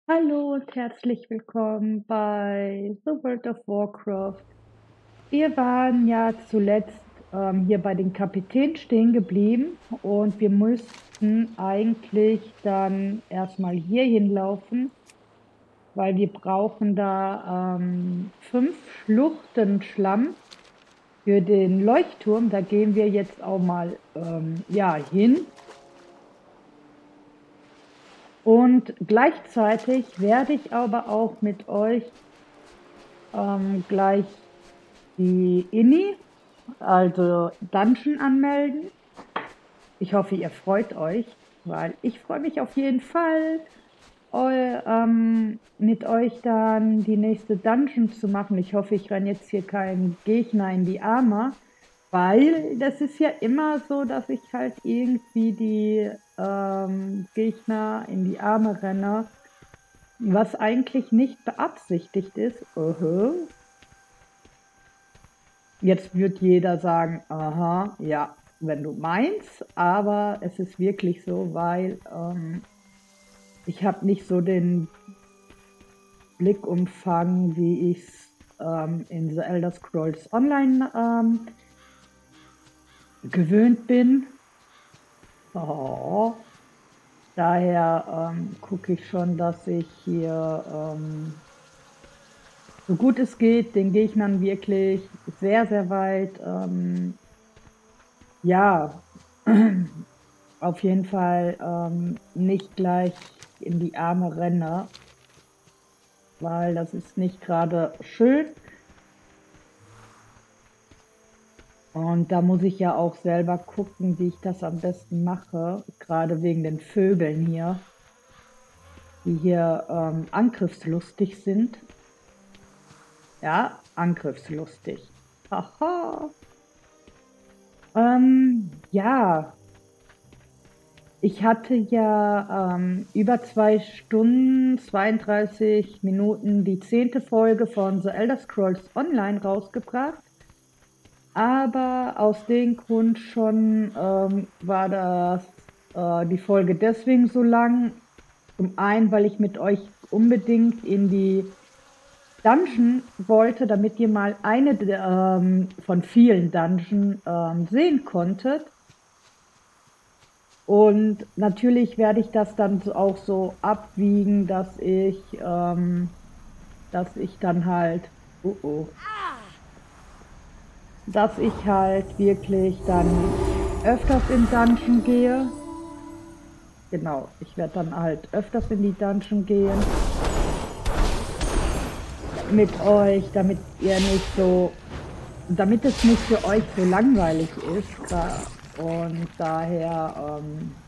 Hallo und herzlich willkommen bei The World of Warcraft. Wir waren ja zuletzt hier bei den Kapitän stehen geblieben und wir müssten eigentlich dann erstmal hier hinlaufen, weil wir brauchen da 5 Schluchten Schlamm für den Leuchtturm. Da gehen wir jetzt auch mal ja, hin. Und gleichzeitig werde ich aber auch mit euch gleich die Inni, also Dungeon anmelden. Ich hoffe, ihr freut euch, weil ich freue mich auf jeden Fall, mit euch dann die nächste Dungeon zu machen. Ich hoffe, ich renne jetzt hier keinen Gegner in die Arme, weil das ist ja immer so, dass ich halt irgendwie die Gegner in die Arme renne, was eigentlich nicht beabsichtigt ist. Jetzt wird jeder sagen, aha, ja, wenn du meinst, aber es ist wirklich so, weil ich habe nicht so den Blickumfang, wie ich es in The Elder Scrolls Online gewöhnt bin. Oh. Daher gucke ich schon, dass ich hier so gut es geht den Gegnern wirklich sehr, sehr weit ja, auf jeden Fall nicht gleich in die Arme renne, weil das ist nicht gerade schön. Und da muss ich ja auch selber gucken, wie ich das am besten mache, gerade wegen den Vögeln hier, die hier angriffslustig sind. Ja, angriffslustig. Haha. Ja, ich hatte ja über 2 Stunden, 32 Minuten die 10. Folge von The Elder Scrolls Online rausgebracht. Aber aus dem Grund schon war die Folge deswegen so lang. Zum einen, weil ich mit euch unbedingt in die Dungeon wollte, damit ihr mal eine von vielen Dungeon sehen konntet. Und natürlich werde ich das dann auch so abwiegen, dass ich dann halt, dass ich halt wirklich dann öfters in Dungeon gehe. Genau, ich werde dann halt öfters in die Dungeon gehen mit euch, damit es nicht für euch so langweilig ist. Und daher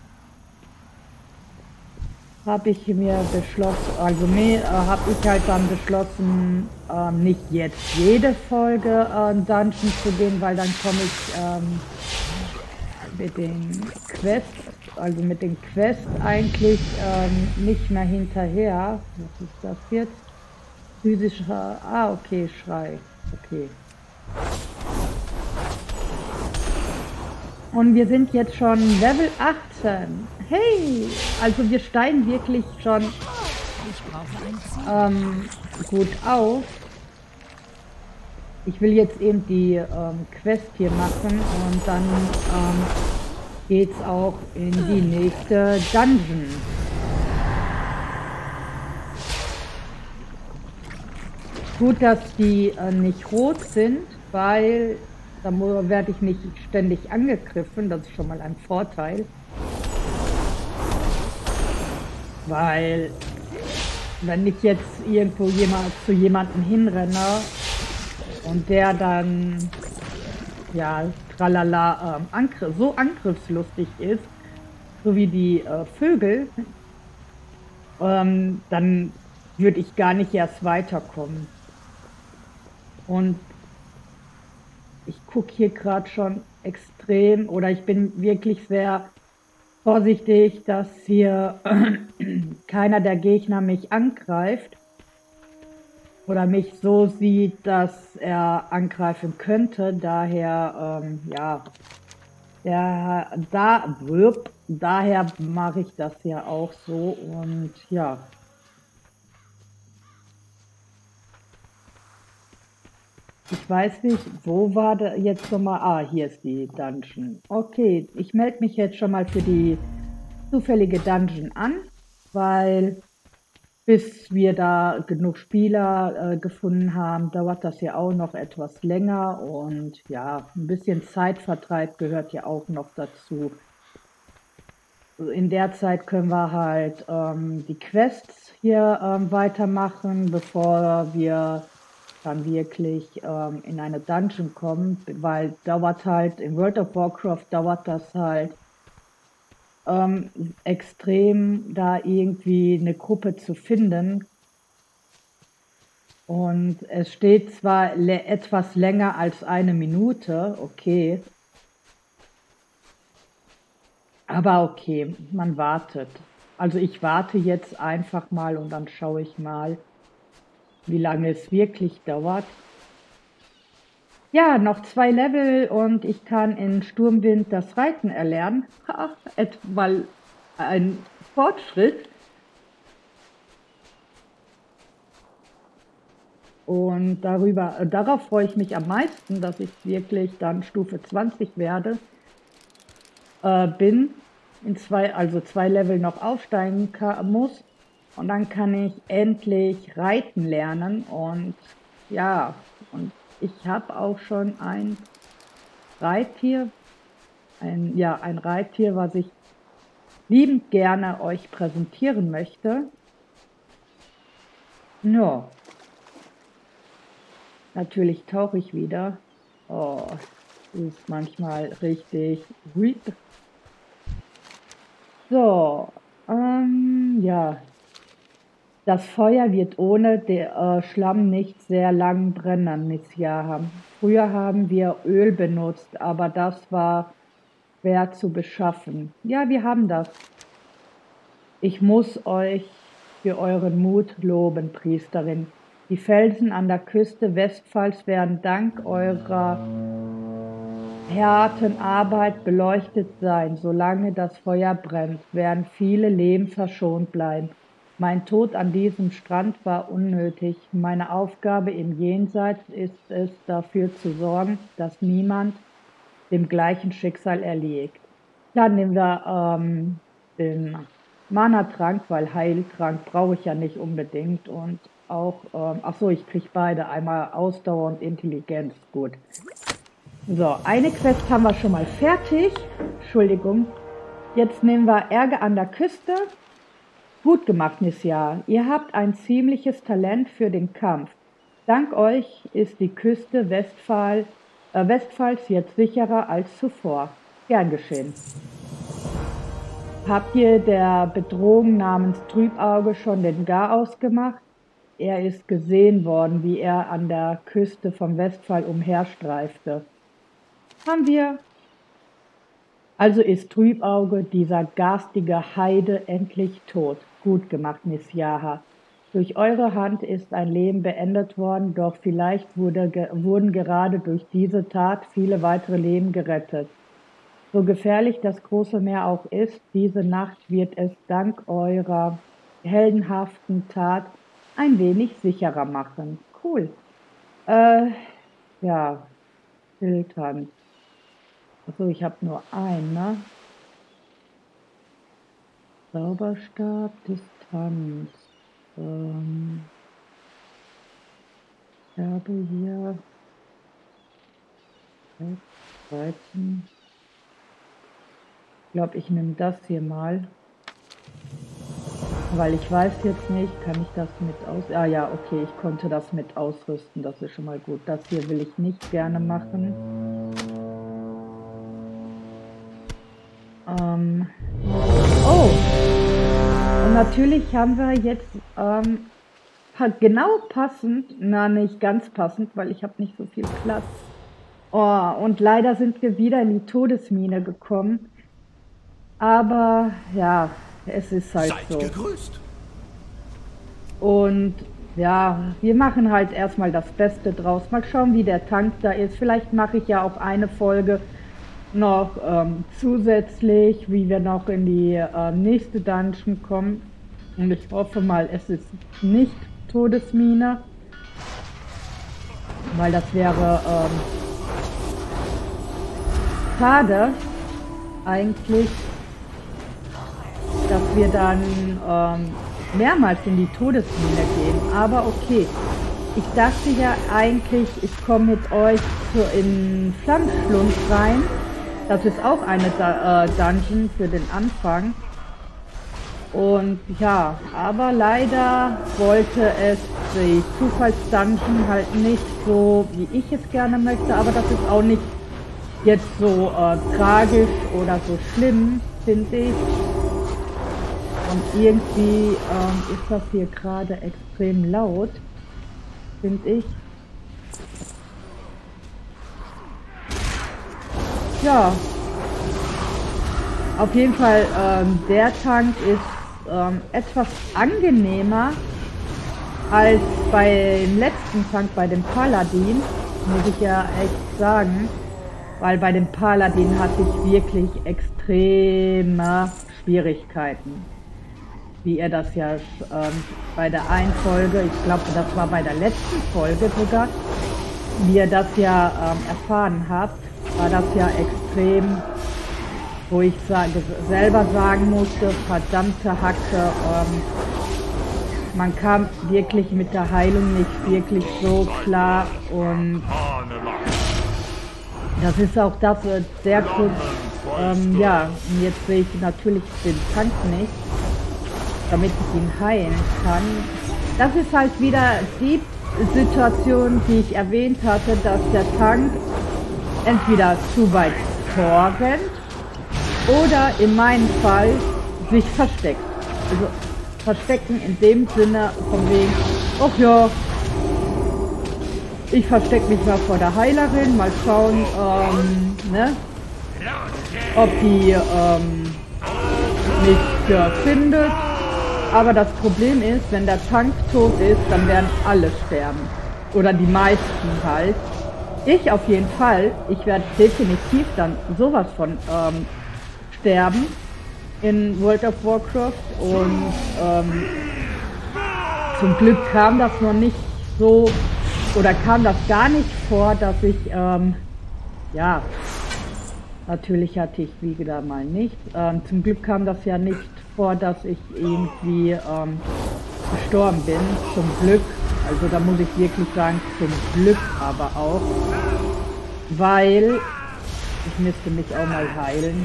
habe ich mir beschlossen, also habe ich halt dann beschlossen, nicht jetzt jede Folge Dungeon zu gehen, weil dann komme ich mit den Quests eigentlich nicht mehr hinterher. Was ist das jetzt? Physischer, okay, Schrei, okay. Und wir sind jetzt schon Level 18. Hey, also wir steigen wirklich schon gut auf. Ich will jetzt eben die Quest hier machen und dann geht's auch in die nächste Dungeon. Gut, dass die nicht rot sind, weil da werde ich nicht ständig angegriffen. Das ist schon mal ein Vorteil. Weil wenn ich jetzt irgendwo zu jemandem hinrenne und der dann ja tralala so angriffslustig ist, so wie die Vögel, dann würde ich gar nicht erst weiterkommen. Und ich gucke hier gerade schon extrem, oder ich bin wirklich sehr vorsichtig, dass hier keiner der Gegner mich angreift oder mich so sieht, dass er angreifen könnte. Daher, daher mache ich das ja auch so und ja. Ich weiß nicht, wo war der jetzt nochmal? Ah, hier ist die Dungeon. Okay, ich melde mich jetzt schon mal für die zufällige Dungeon an, weil bis wir da genug Spieler gefunden haben, dauert das ja auch noch etwas länger und ja, ein bisschen Zeitvertreib gehört ja auch noch dazu. In der Zeit können wir halt die Quests hier weitermachen, bevor wir dann wirklich in eine Dungeon kommen, weil dauert halt, in World of Warcraft dauert das halt extrem, da irgendwie eine Gruppe zu finden. Und es steht zwar etwas länger als eine Minute, okay, aber okay, man wartet. Also ich warte jetzt einfach mal und dann schaue ich mal, wie lange es wirklich dauert. Ja, noch 2 Level und ich kann in Sturmwind das Reiten erlernen. Ha, weil ein Fortschritt. Und darauf freue ich mich am meisten, dass ich wirklich dann Stufe 20 werde, bin, also 2 Level noch aufsteigen muss. Und dann kann ich endlich reiten lernen. Und ja, und ich habe auch schon ein Reittier, ein Reittier, was ich liebend gerne euch präsentieren möchte. No. Natürlich tauche ich wieder. Oh, das ist manchmal richtig weird. So, ja. Das Feuer wird ohne den Schlamm nicht sehr lang brennen, Messiah. Früher haben wir Öl benutzt, aber das war schwer zu beschaffen. Ja, wir haben das. Ich muss euch für euren Mut loben, Priesterin. Die Felsen an der Küste Westphals werden dank eurer harten Arbeit beleuchtet sein. Solange das Feuer brennt, werden viele Leben verschont bleiben. Mein Tod an diesem Strand war unnötig. Meine Aufgabe im Jenseits ist es, dafür zu sorgen, dass niemand dem gleichen Schicksal erliegt. Dann nehmen wir den Mana-Trank, weil Heiltrank brauche ich ja nicht unbedingt. Und auch, achso, ich kriege beide, einmal Ausdauer und Intelligenz, gut. So, eine Quest haben wir schon mal fertig. Entschuldigung. Jetzt nehmen wir Ärger an der Küste. Gut gemacht, Nisja. Ihr habt ein ziemliches Talent für den Kampf. Dank euch ist die Küste Westphals jetzt sicherer als zuvor. Gern geschehen. Habt ihr der Bedrohung namens Trübauge schon den Garaus gemacht? Er ist gesehen worden, wie er an der Küste vom Westphal umherstreifte. Haben wir. Also ist Trübauge, dieser garstige Heide, endlich tot. Gut gemacht, Nisjaha. Durch eure Hand ist ein Leben beendet worden, doch vielleicht wurden gerade durch diese Tat viele weitere Leben gerettet. So gefährlich das große Meer auch ist, diese Nacht wird es dank eurer heldenhaften Tat ein wenig sicherer machen. Cool. Ja, Filtern. Achso, ich habe nur einen, ne? Zauberstab, Distanz. Ich habe hier 13. Ich glaube, ich nehme das hier mal. Weil ich weiß jetzt nicht, kann ich das mit aus... Ah ja, okay, ich konnte das mit ausrüsten, das ist schon mal gut. Das hier will ich nicht gerne machen. Oh! Und natürlich haben wir jetzt genau passend, na nicht ganz passend, weil ich habe nicht so viel Platz. Oh, und leider sind wir wieder in die Todesmine gekommen. Aber ja, es ist halt Seid so. Gegrüßt. Und ja, wir machen halt erstmal das Beste draus. Mal schauen, wie der Tank da ist. Vielleicht mache ich ja auch eine Folge noch zusätzlich, wie wir noch in die nächste Dungeon kommen. Und ich hoffe mal, es ist nicht Todesmine. weil das wäre schade eigentlich, dass wir dann mehrmals in die Todesmine gehen. Aber okay, ich dachte ja eigentlich, ich komme mit euch in Flammschlund rein. Das ist auch eine Dungeon für den Anfang. Und ja, aber leider wollte es die Zufallsdungeon halt nicht so, wie ich es gerne möchte. Aber das ist auch nicht jetzt so tragisch oder so schlimm, finde ich. Und irgendwie ist das hier gerade extrem laut, finde ich. Ja, auf jeden Fall, der Tank ist etwas angenehmer als beim letzten Tank, bei dem Paladin, muss ich ja echt sagen. Weil bei dem Paladin hatte ich wirklich extreme Schwierigkeiten. Wie ihr das ja bei der einen Folge, ich glaube, das war bei der letzten Folge sogar, wie ihr das ja erfahren habt, war das ja extrem, wo ich selber sagen musste, verdammte Hacke, man kam wirklich mit der Heilung nicht wirklich so klar und das ist auch das sehr kurz, ja, und jetzt sehe ich natürlich den Tank nicht, damit ich ihn heilen kann. Das ist halt wieder die Situation, die ich erwähnt hatte, dass der Tank entweder zu weit vorrennt oder in meinem Fall sich versteckt. Also verstecken in dem Sinne von wegen, ach ja, ich verstecke mich mal vor der Heilerin, mal schauen, ne, ob die mich findet. Aber das Problem ist, wenn der Tank tot ist, dann werden alle sterben. Oder die meisten halt. Ich auf jeden Fall. Ich werde definitiv dann sowas von sterben in World of Warcraft. Und zum Glück kam das noch nicht so, oder kam das gar nicht vor, dass ich, ja, natürlich hatte ich wie gesagt mal nicht. Zum Glück kam das ja nicht vor, dass ich irgendwie gestorben bin. Zum Glück. Also da muss ich wirklich sagen, zum Glück aber auch. Weil ich müsste mich auch mal heilen.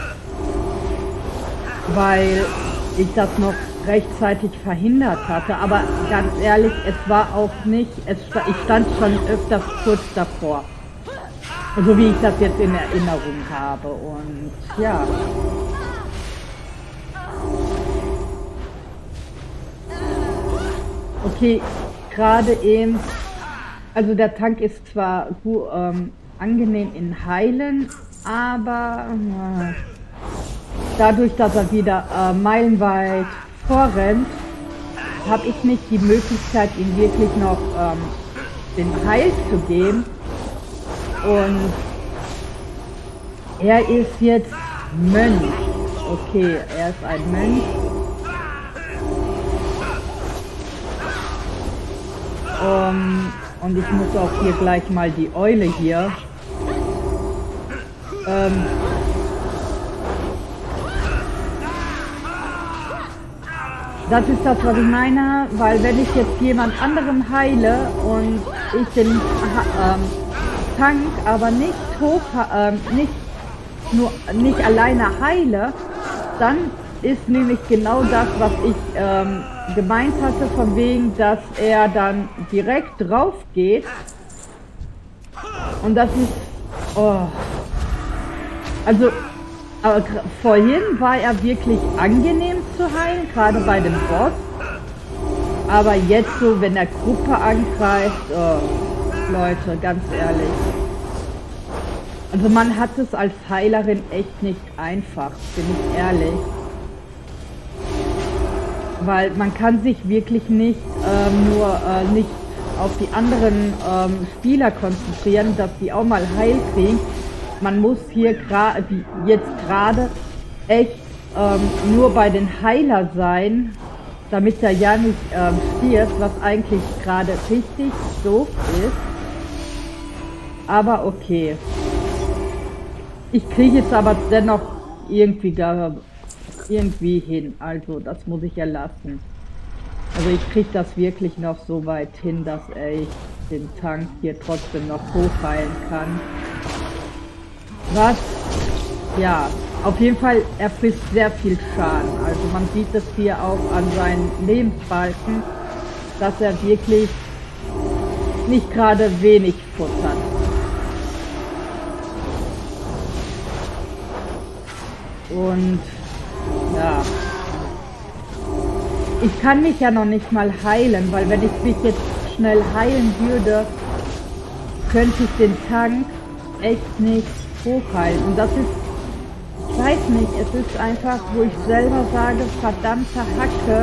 Weil ich das noch rechtzeitig verhindert hatte. Aber ganz ehrlich, es war auch nicht, ich stand schon öfters kurz davor. So wie ich das jetzt in Erinnerung habe. Und ja. Okay, gerade eben, also der Tank ist zwar angenehm in Heilen, aber dadurch, dass er wieder meilenweit vorrennt, habe ich nicht die Möglichkeit, ihm wirklich noch den Heil zu geben. Und er ist jetzt Mönch. Okay, er ist ein Mönch. Und ich muss auch hier gleich mal die Eule hier. Das ist das, was ich meine, weil wenn ich jetzt jemand anderem heile und ich den Tank aber nicht nicht alleine heile, dann ist nämlich genau das, was ich gemeint hatte, von wegen, dass er dann direkt drauf geht. Und das ist, oh. Also, aber vorhin war er wirklich angenehm zu heilen, gerade bei dem Boss. Aber jetzt so, wenn er Gruppe angreift, oh, Leute, ganz ehrlich. Also man hat es als Heilerin echt nicht einfach, bin ich ehrlich. Weil man kann sich wirklich nicht nicht auf die anderen Spieler konzentrieren, dass die auch mal Heil kriegen. Man muss hier jetzt gerade echt nur bei den Heiler sein, damit er ja nicht stirbt, was eigentlich gerade richtig doof ist. Aber okay. Ich kriege es aber dennoch irgendwie hin. Also das muss ich ja lassen. Also ich kriege das wirklich noch so weit hin, dass ich den Tank hier trotzdem noch hochheilen kann. Was? Ja, auf jeden Fall, er frisst sehr viel Schaden. Also man sieht es hier auch an seinen Lebensbalken, dass er wirklich nicht gerade wenig futtert. Und ja, ich kann mich ja noch nicht mal heilen, weil wenn ich mich jetzt schnell heilen würde, könnte ich den Tank echt nicht hochheilen. Und das ist, ich weiß nicht, es ist einfach, wo ich selber sage, verdammte Hacke,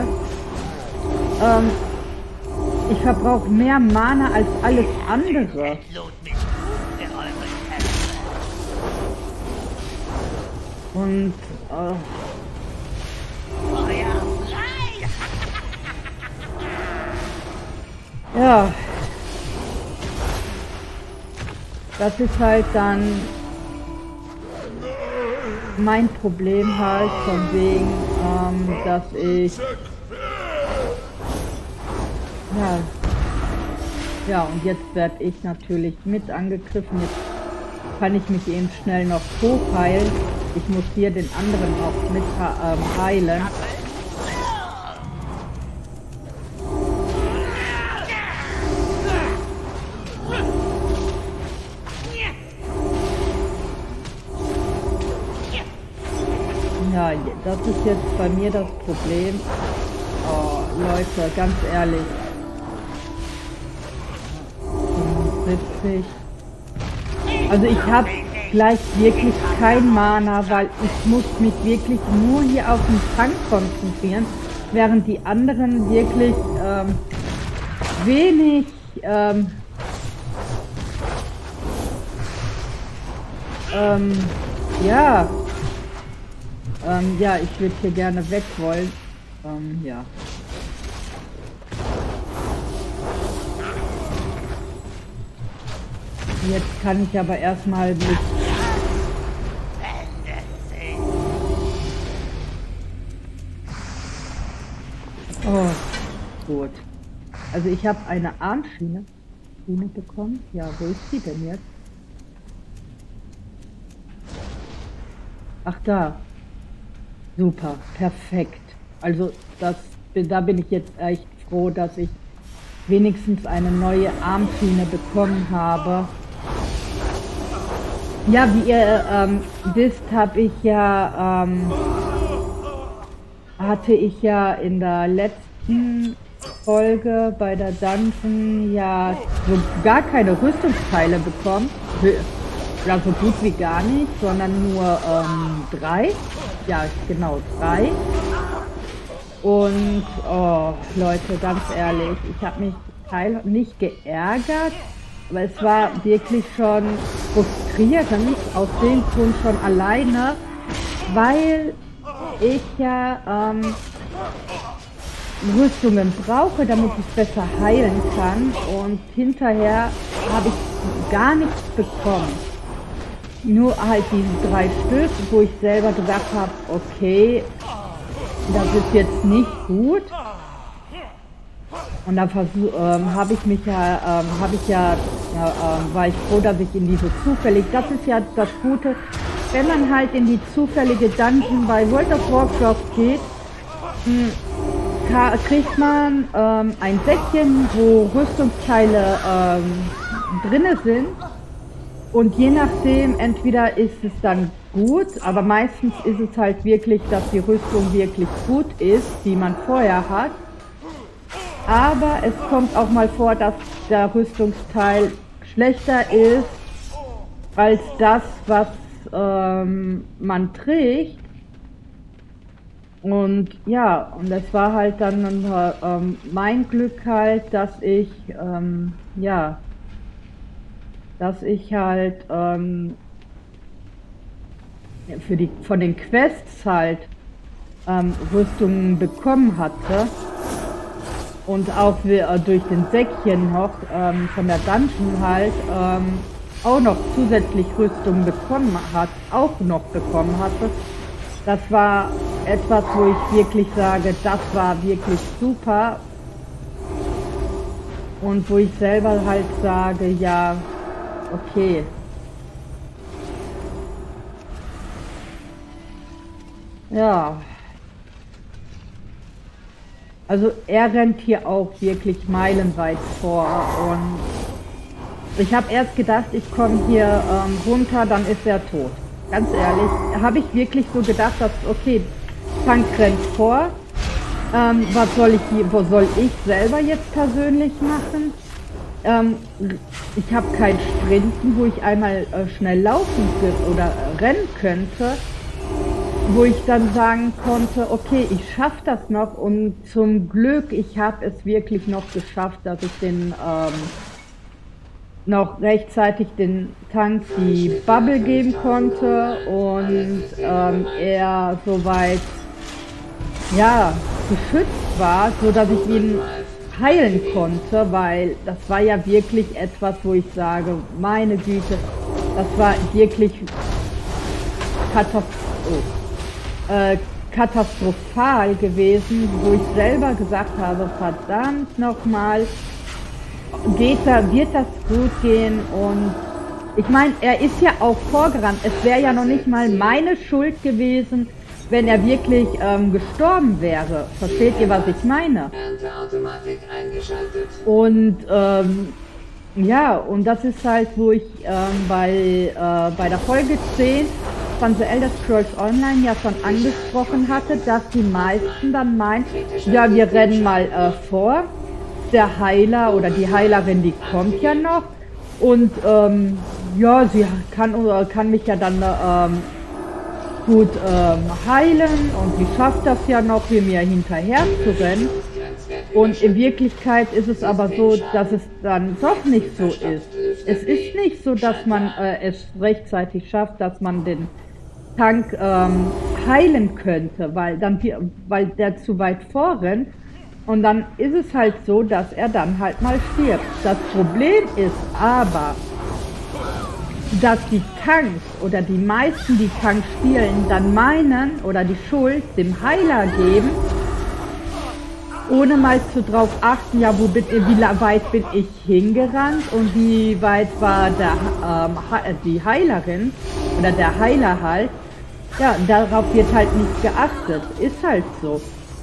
ich verbrauche mehr Mana als alles andere. Und ja, das ist halt dann mein Problem halt, von wegen, dass ich ja, und jetzt werde ich natürlich mit angegriffen. Jetzt kann ich mich eben schnell noch hochheilen. Ich muss hier den anderen auch mit heilen. Ja, das ist jetzt bei mir das Problem. Oh, Leute, ganz ehrlich. 75. Also ich habe gleich wirklich kein Mana, weil ich muss mich wirklich nur hier auf den Tank konzentrieren, während die anderen wirklich wenig ja, ja, ich würde hier gerne weg wollen. Ja. Jetzt kann ich aber erstmal mit... Oh, gut. Also ich habe eine Armschiene bekommen. Ja, wo ist sie denn jetzt? Ach, da. Super, perfekt. Also da bin ich jetzt echt froh, dass ich wenigstens eine neue Armschiene bekommen habe. Ja, wie ihr wisst, habe ich ja, hatte ich ja in der letzten Folge bei der Dungeon ja so gar keine Rüstungsteile bekommen. Ja, so gut wie gar nicht, sondern nur 3. Ja, genau, 3. Und, oh, Leute, ganz ehrlich, ich habe mich nicht geärgert, aber es war wirklich schon frustrierend, aus dem Grund schon alleine, weil ich ja Rüstungen brauche, damit ich besser heilen kann, und hinterher habe ich gar nichts bekommen. Nur halt diese 3 Stück, wo ich selber gesagt habe, okay, das ist jetzt nicht gut. Und dann habe ich mich ja, war ich froh, dass ich in diese das ist ja das Gute, wenn man halt in die zufällige Dungeon bei World of Warcraft geht, kriegt man ein Säckchen, wo Rüstungsteile drinne sind. Und je nachdem, entweder ist es dann gut, aber meistens ist es halt wirklich, dass die Rüstung wirklich gut ist, die man vorher hat. Aber es kommt auch mal vor, dass der Rüstungsteil schlechter ist als das, was man trägt. Und ja, und das war halt dann mein Glück halt, dass ich, ja, dass ich halt von den Quests halt Rüstungen bekommen hatte und auch durch den Säckchen noch von der Dungeon halt auch noch zusätzlich Rüstung bekommen hat, auch noch bekommen hatte. Das war etwas, wo ich wirklich sage, das war wirklich super. Und wo ich selber halt sage, ja, okay. Ja. Also er rennt hier auch wirklich meilenweit vor und ich habe erst gedacht, ich komme hier runter, dann ist er tot. Ganz ehrlich, habe ich wirklich so gedacht, dass, okay, Tank rennt vor, was soll ich hier, wo soll ich selber jetzt persönlich machen? Ich habe kein Sprinten, wo ich einmal schnell laufen könnte oder rennen könnte, wo ich dann sagen konnte, okay, ich schaffe das noch und zum Glück, ich habe es wirklich noch geschafft, dass ich den noch rechtzeitig den Tank die Bubble geben konnte und er soweit ja geschützt war, so dass ich ihn heilen konnte, weil das war ja wirklich etwas, wo ich sage, meine Güte, das war wirklich katastrophal gewesen, wo ich selber gesagt habe, verdammt nochmal, wird das gut gehen und ich meine, er ist ja auch vorgerannt, es wäre ja noch nicht mal meine Schuld gewesen, wenn er wirklich gestorben wäre. Versteht ihr, was ich meine? Und ja, und das ist halt, wo ich bei der Folge 10 von The Elder Scrolls Online ja schon angesprochen hatte, dass die meisten dann meinen, ja, wir rennen mal vor, der Heiler oder die Heilerin, die kommt ja noch und ja, sie kann mich ja dann gut heilen und sie schafft das ja noch, mir hinterher zu rennen. Und in Wirklichkeit ist es aber so, dass es dann doch nicht so ist. Es ist nicht so, dass man es rechtzeitig schafft, dass man den Tank heilen könnte, weil der zu weit vorrennt. Und dann ist es halt so, dass er dann halt mal stirbt. Das Problem ist aber, dass die Tanks oder die meisten, die Tanks spielen, dann meinen oder die Schuld dem Heiler geben, ohne mal drauf achten, ja, wie weit bin ich hingerannt und wie weit war die Heilerin oder der Heiler halt. Ja, darauf wird halt nicht geachtet. Ist halt so.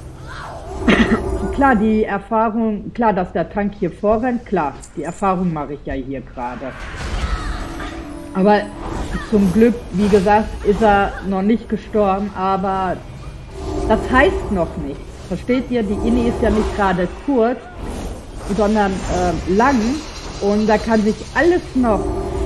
Klar, die Erfahrung, klar, dass der Tank hier vorrennt, klar, die Erfahrung mache ich ja hier gerade. Aber zum Glück, wie gesagt, ist er noch nicht gestorben, aber das heißt noch nichts. Versteht ihr, die Inni ist ja nicht gerade kurz, sondern lang und da kann sich alles noch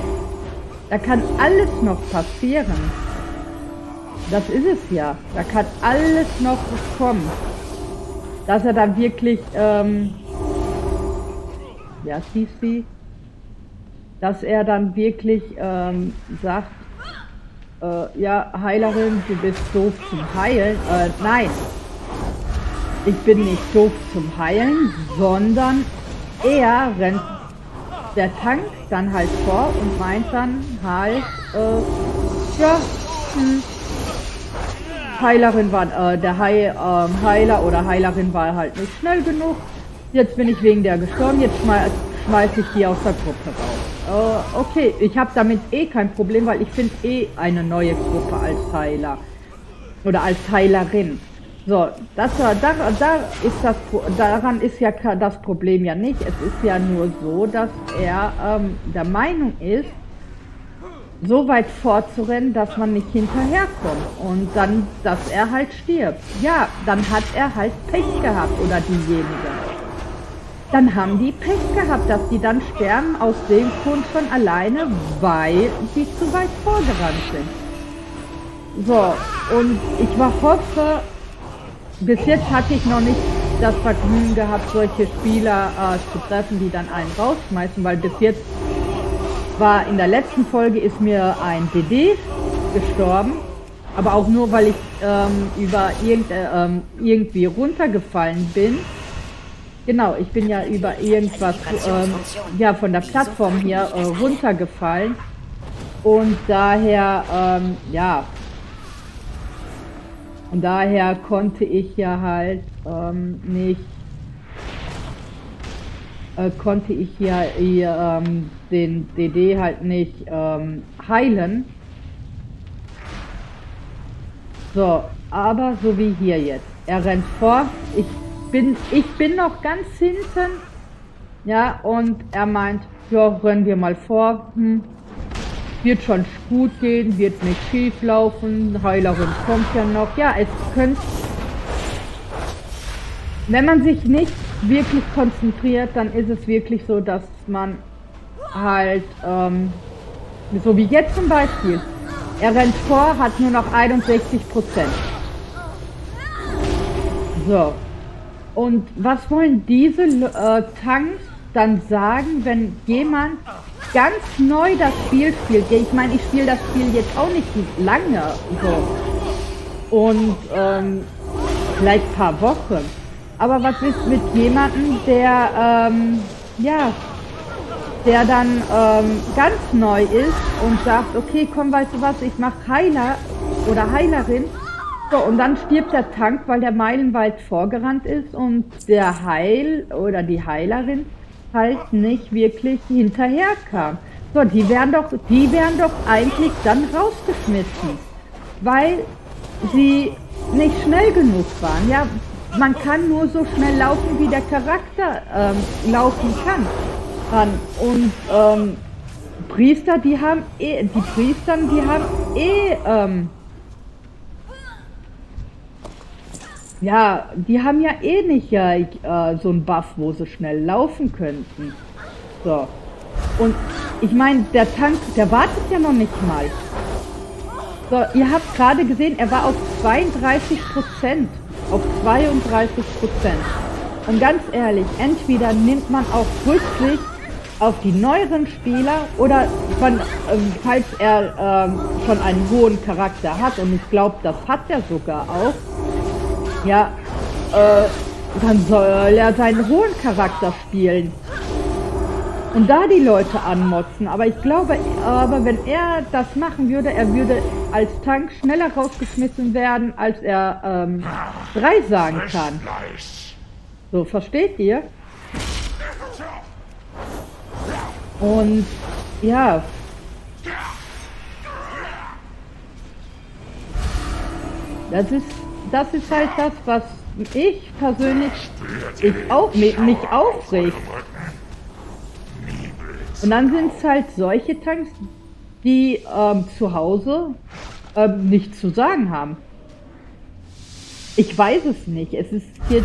passieren. Das ist es ja, da kann alles noch kommen. Dass er dann wirklich, ja, siehst du, dass er dann wirklich sagt, ja, Heilerin, du bist doof zum Heilen. Nein, ich bin nicht doof zum Heilen, sondern er rennt der Tank dann halt vor und meint dann halt, ja, Heilerin war, der Heiler oder Heilerin war halt nicht schnell genug. Jetzt bin ich wegen der gestorben, jetzt schmeiß ich die aus der Gruppe raus. Okay, ich habe damit eh kein Problem, weil ich finde eh eine neue Gruppe als Heiler. Oder als Heilerin. So, daran ist ja das Problem ja nicht. Es ist ja nur so, dass er der Meinung ist, so weit fortzurennen, dass man nicht hinterherkommt und dann, dass er halt stirbt. Ja, dann hat er halt Pech gehabt oder diejenige. Dann haben die Pech gehabt, dass die dann sterben aus dem Grund schon alleine, weil sie zu weit vorgerannt sind. So, und ich hoffe, bis jetzt hatte ich noch nicht das Vergnügen gehabt, solche Spieler zu treffen, die dann einen rausschmeißen, weil bis jetzt war in der letzten Folge ist mir ein DD gestorben, aber auch nur, weil ich irgendwie runtergefallen bin Genau, ich bin ja über irgendwas ja, von der Plattform hier runtergefallen. Und daher, ja, und daher konnte ich ja halt nicht, konnte ich ja den DD halt nicht heilen. So, aber so wie hier jetzt. Er rennt vor, ich bin noch ganz hinten, ja, und er meint, ja, rennen wir mal vor, wird schon gut gehen, wird nicht schief laufen, Heilerin kommt ja noch, ja, es könnte, wenn man sich nicht wirklich konzentriert, dann ist es wirklich so, dass man halt, so wie jetzt zum Beispiel, er rennt vor, hat nur noch 61%. So. Und was wollen diese Tanks dann sagen, wenn jemand ganz neu das Spiel spielt? Ich meine, ich spiele das Spiel jetzt auch nicht lange so. Und vielleicht ein paar Wochen. Aber was ist mit jemandem, der, ja, der dann ganz neu ist und sagt, okay, komm, weißt du was, ich mache Heiler oder Heilerin. So, und dann stirbt der Tank, weil der meilenweit vorgerannt ist und der Heil oder die Heilerin halt nicht wirklich hinterher kam. So, die wären doch eigentlich dann rausgeschmissen, weil sie nicht schnell genug waren. Ja, man kann nur so schnell laufen, wie der Charakter laufen kann. Und Priester, die haben ja, die haben ja eh nicht so einen Buff, wo sie schnell laufen könnten. So. Und ich meine, der Tank, der wartet ja noch nicht mal. So, ihr habt gerade gesehen, er war auf 32%. Auf 32%. Und ganz ehrlich, entweder nimmt man auch Rücksicht auf die neueren Spieler oder falls er schon einen hohen Charakter hat, und ich glaube, das hat er sogar auch, ja, dann soll er seinen hohen Charakter spielen und da die Leute anmotzen. Aber ich glaube, wenn er das machen würde, er würde als Tank schneller rausgeschmissen werden, als er 3 sagen kann. So, versteht ihr? Und ja, das ist halt das, was ich persönlich mich aufregt. Und dann sind es halt solche Tanks, die zu Hause nichts zu sagen haben. Ich weiß es nicht. Es ist jetzt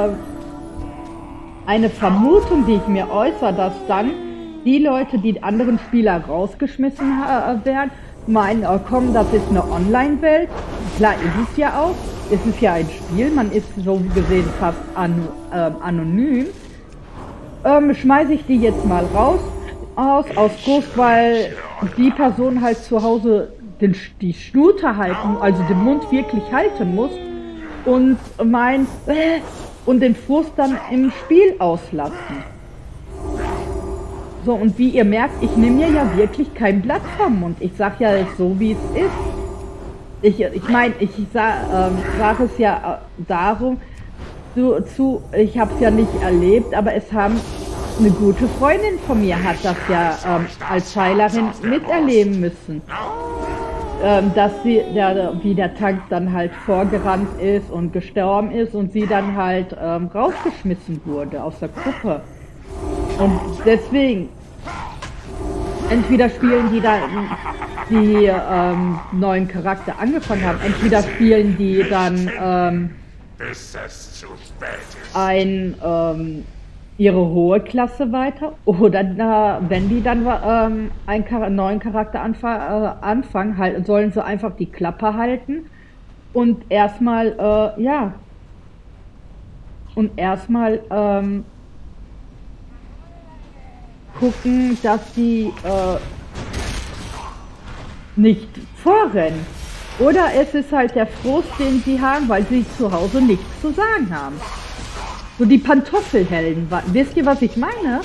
eine Vermutung, die ich mir äußere, dass dann die Leute, die anderen Spieler rausgeschmissen werden, meinen, oh komm, das ist eine Online-Welt. Klar ist es ja auch. Es ist ja ein Spiel, man ist so gesehen fast anonym. Schmeiße ich die jetzt mal raus, aus Frust, weil die Person halt zu Hause die Schnute halten, also den Mund wirklich halten muss und meint, und den Frust dann im Spiel auslassen. So, und wie ihr merkt, ich nehme mir ja wirklich kein Blatt vom Mund. Ich sag ja so, wie es ist. Ich meine, ich sage es ja darum, ich habe es ja nicht erlebt, aber es haben eine gute Freundin von mir hat das ja als Heilerin miterleben müssen. Dass wie der Tank dann halt vorgerannt ist und gestorben ist und sie dann halt rausgeschmissen wurde aus der Gruppe. Und deswegen, entweder spielen die dann die neuen Charakter angefangen haben, entweder spielen die dann ihre hohe Klasse weiter, oder wenn die dann einen neuen Charakter anfangen, halt, sollen sie einfach die Klappe halten und erstmal, ja, und erstmal gucken, dass die nicht vorrennen. Oder es ist halt der Frust, den sie haben, weil sie zu Hause nichts zu sagen haben. So die Pantoffelhelden. Wisst ihr, was ich meine?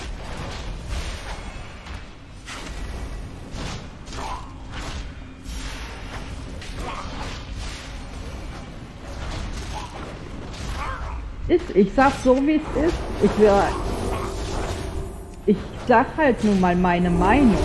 Ich sag so, wie es ist. Ich sag halt nun mal meine Meinung.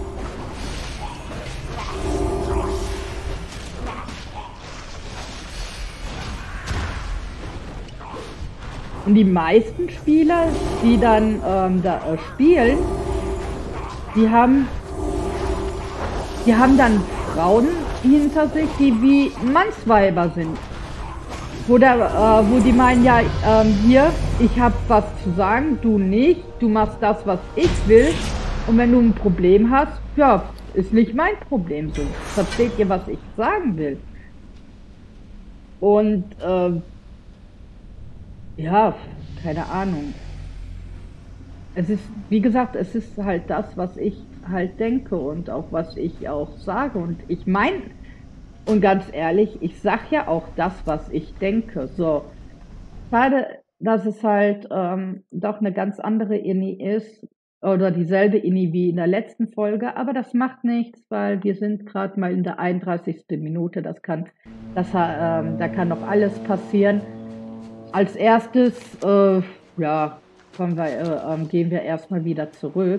Und die meisten Spieler, die dann spielen, die haben dann Frauen hinter sich, die wie Mannsweiber sind. Wo die meinen, ja, hier, ich habe was zu sagen, du nicht, du machst das, was ich will. Und wenn du ein Problem hast, ja, ist nicht mein Problem so. Versteht ihr, was ich sagen will? Und, ja, keine Ahnung. Es ist, wie gesagt, es ist halt das, was ich halt denke und auch was ich auch sage. Und ich meine, und ganz ehrlich, ich sag ja auch das, was ich denke. So, schade, dass es halt doch eine ganz andere Ini ist oder dieselbe Ini wie in der letzten Folge, aber das macht nichts, weil wir sind gerade mal in der 31. Minute. Da kann noch alles passieren. Als erstes, ja, gehen wir erstmal wieder zurück.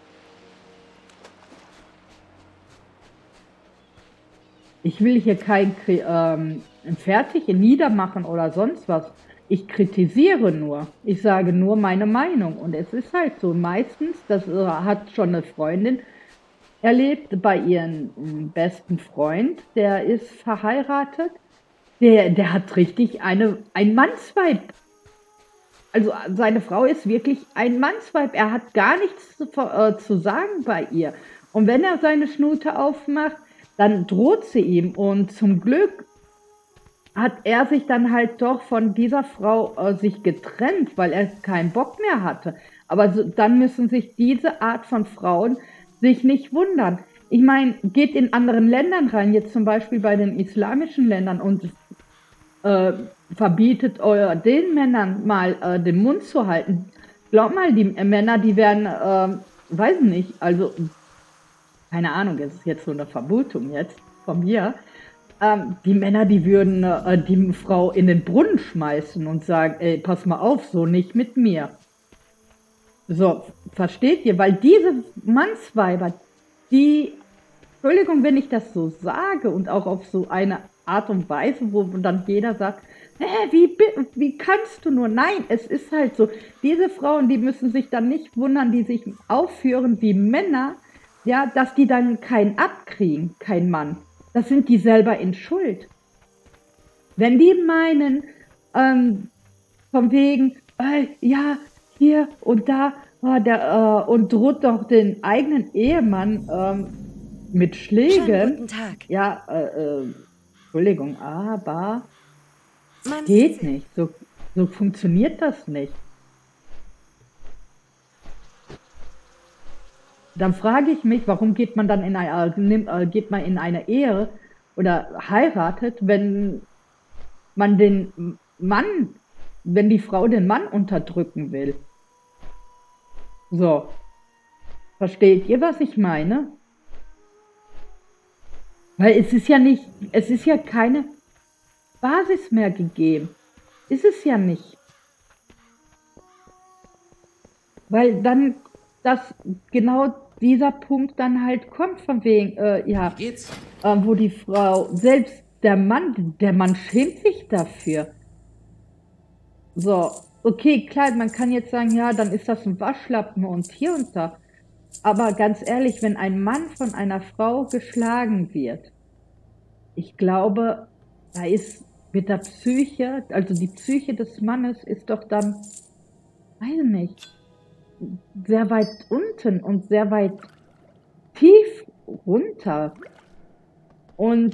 Ich will hier kein Fertige niedermachen oder sonst was. Ich kritisiere nur. Ich sage nur meine Meinung. Und es ist halt so. Meistens, das hat schon eine Freundin erlebt bei ihrem besten Freund. Der ist verheiratet. Der hat richtig ein Mannsweib. Also seine Frau ist wirklich ein Mannsweib. Er hat gar nichts zu sagen bei ihr. Und wenn er seine Schnute aufmacht, dann droht sie ihm. Und zum Glück hat er sich dann halt doch von dieser Frau sich getrennt, weil er keinen Bock mehr hatte. Aber dann müssen sich diese Art von Frauen sich nicht wundern. Ich meine, geht in anderen Ländern rein, jetzt zum Beispiel bei den islamischen Ländern und verbietet den Männern mal den Mund zu halten. Glaub mal, die Männer, die werden, weiß nicht, also keine Ahnung, es ist jetzt so eine Vermutung jetzt von mir. Die Männer, die würden die Frau in den Brunnen schmeißen und sagen, ey, pass mal auf, so nicht mit mir. So, versteht ihr? Weil diese Mannsweiber, die, Entschuldigung, wenn ich das so sage und auch auf so eine Art und Weise, wo dann jeder sagt, wie kannst du nur? Nein, es ist halt so. Diese Frauen, die müssen sich dann nicht wundern, die sich aufführen wie Männer, ja, dass die dann keinen abkriegen, kein Mann. Das sind die selber in Schuld. Wenn die meinen, von wegen, ja, hier und da, und droht doch den eigenen Ehemann mit Schlägen. Schönen guten Tag. Ja, Entschuldigung, aber geht nicht. So funktioniert das nicht. Dann frage ich mich, warum geht man dann in eine Ehe oder heiratet, wenn wenn die Frau den Mann unterdrücken will. So, versteht ihr, was ich meine? Weil es ist ja keine Basis mehr gegeben. Ist es ja nicht. Weil dann genau dieser Punkt dann halt kommt von wegen, wo die Frau, selbst der Mann schämt sich dafür. So, okay, klar, man kann jetzt sagen, ja, dann ist das ein Waschlappen und hier und da. Aber ganz ehrlich, wenn ein Mann von einer Frau geschlagen wird, ich glaube, da ist mit der Psyche, also die Psyche des Mannes ist doch dann, weiß nicht, sehr weit unten und sehr weit tief runter. Und,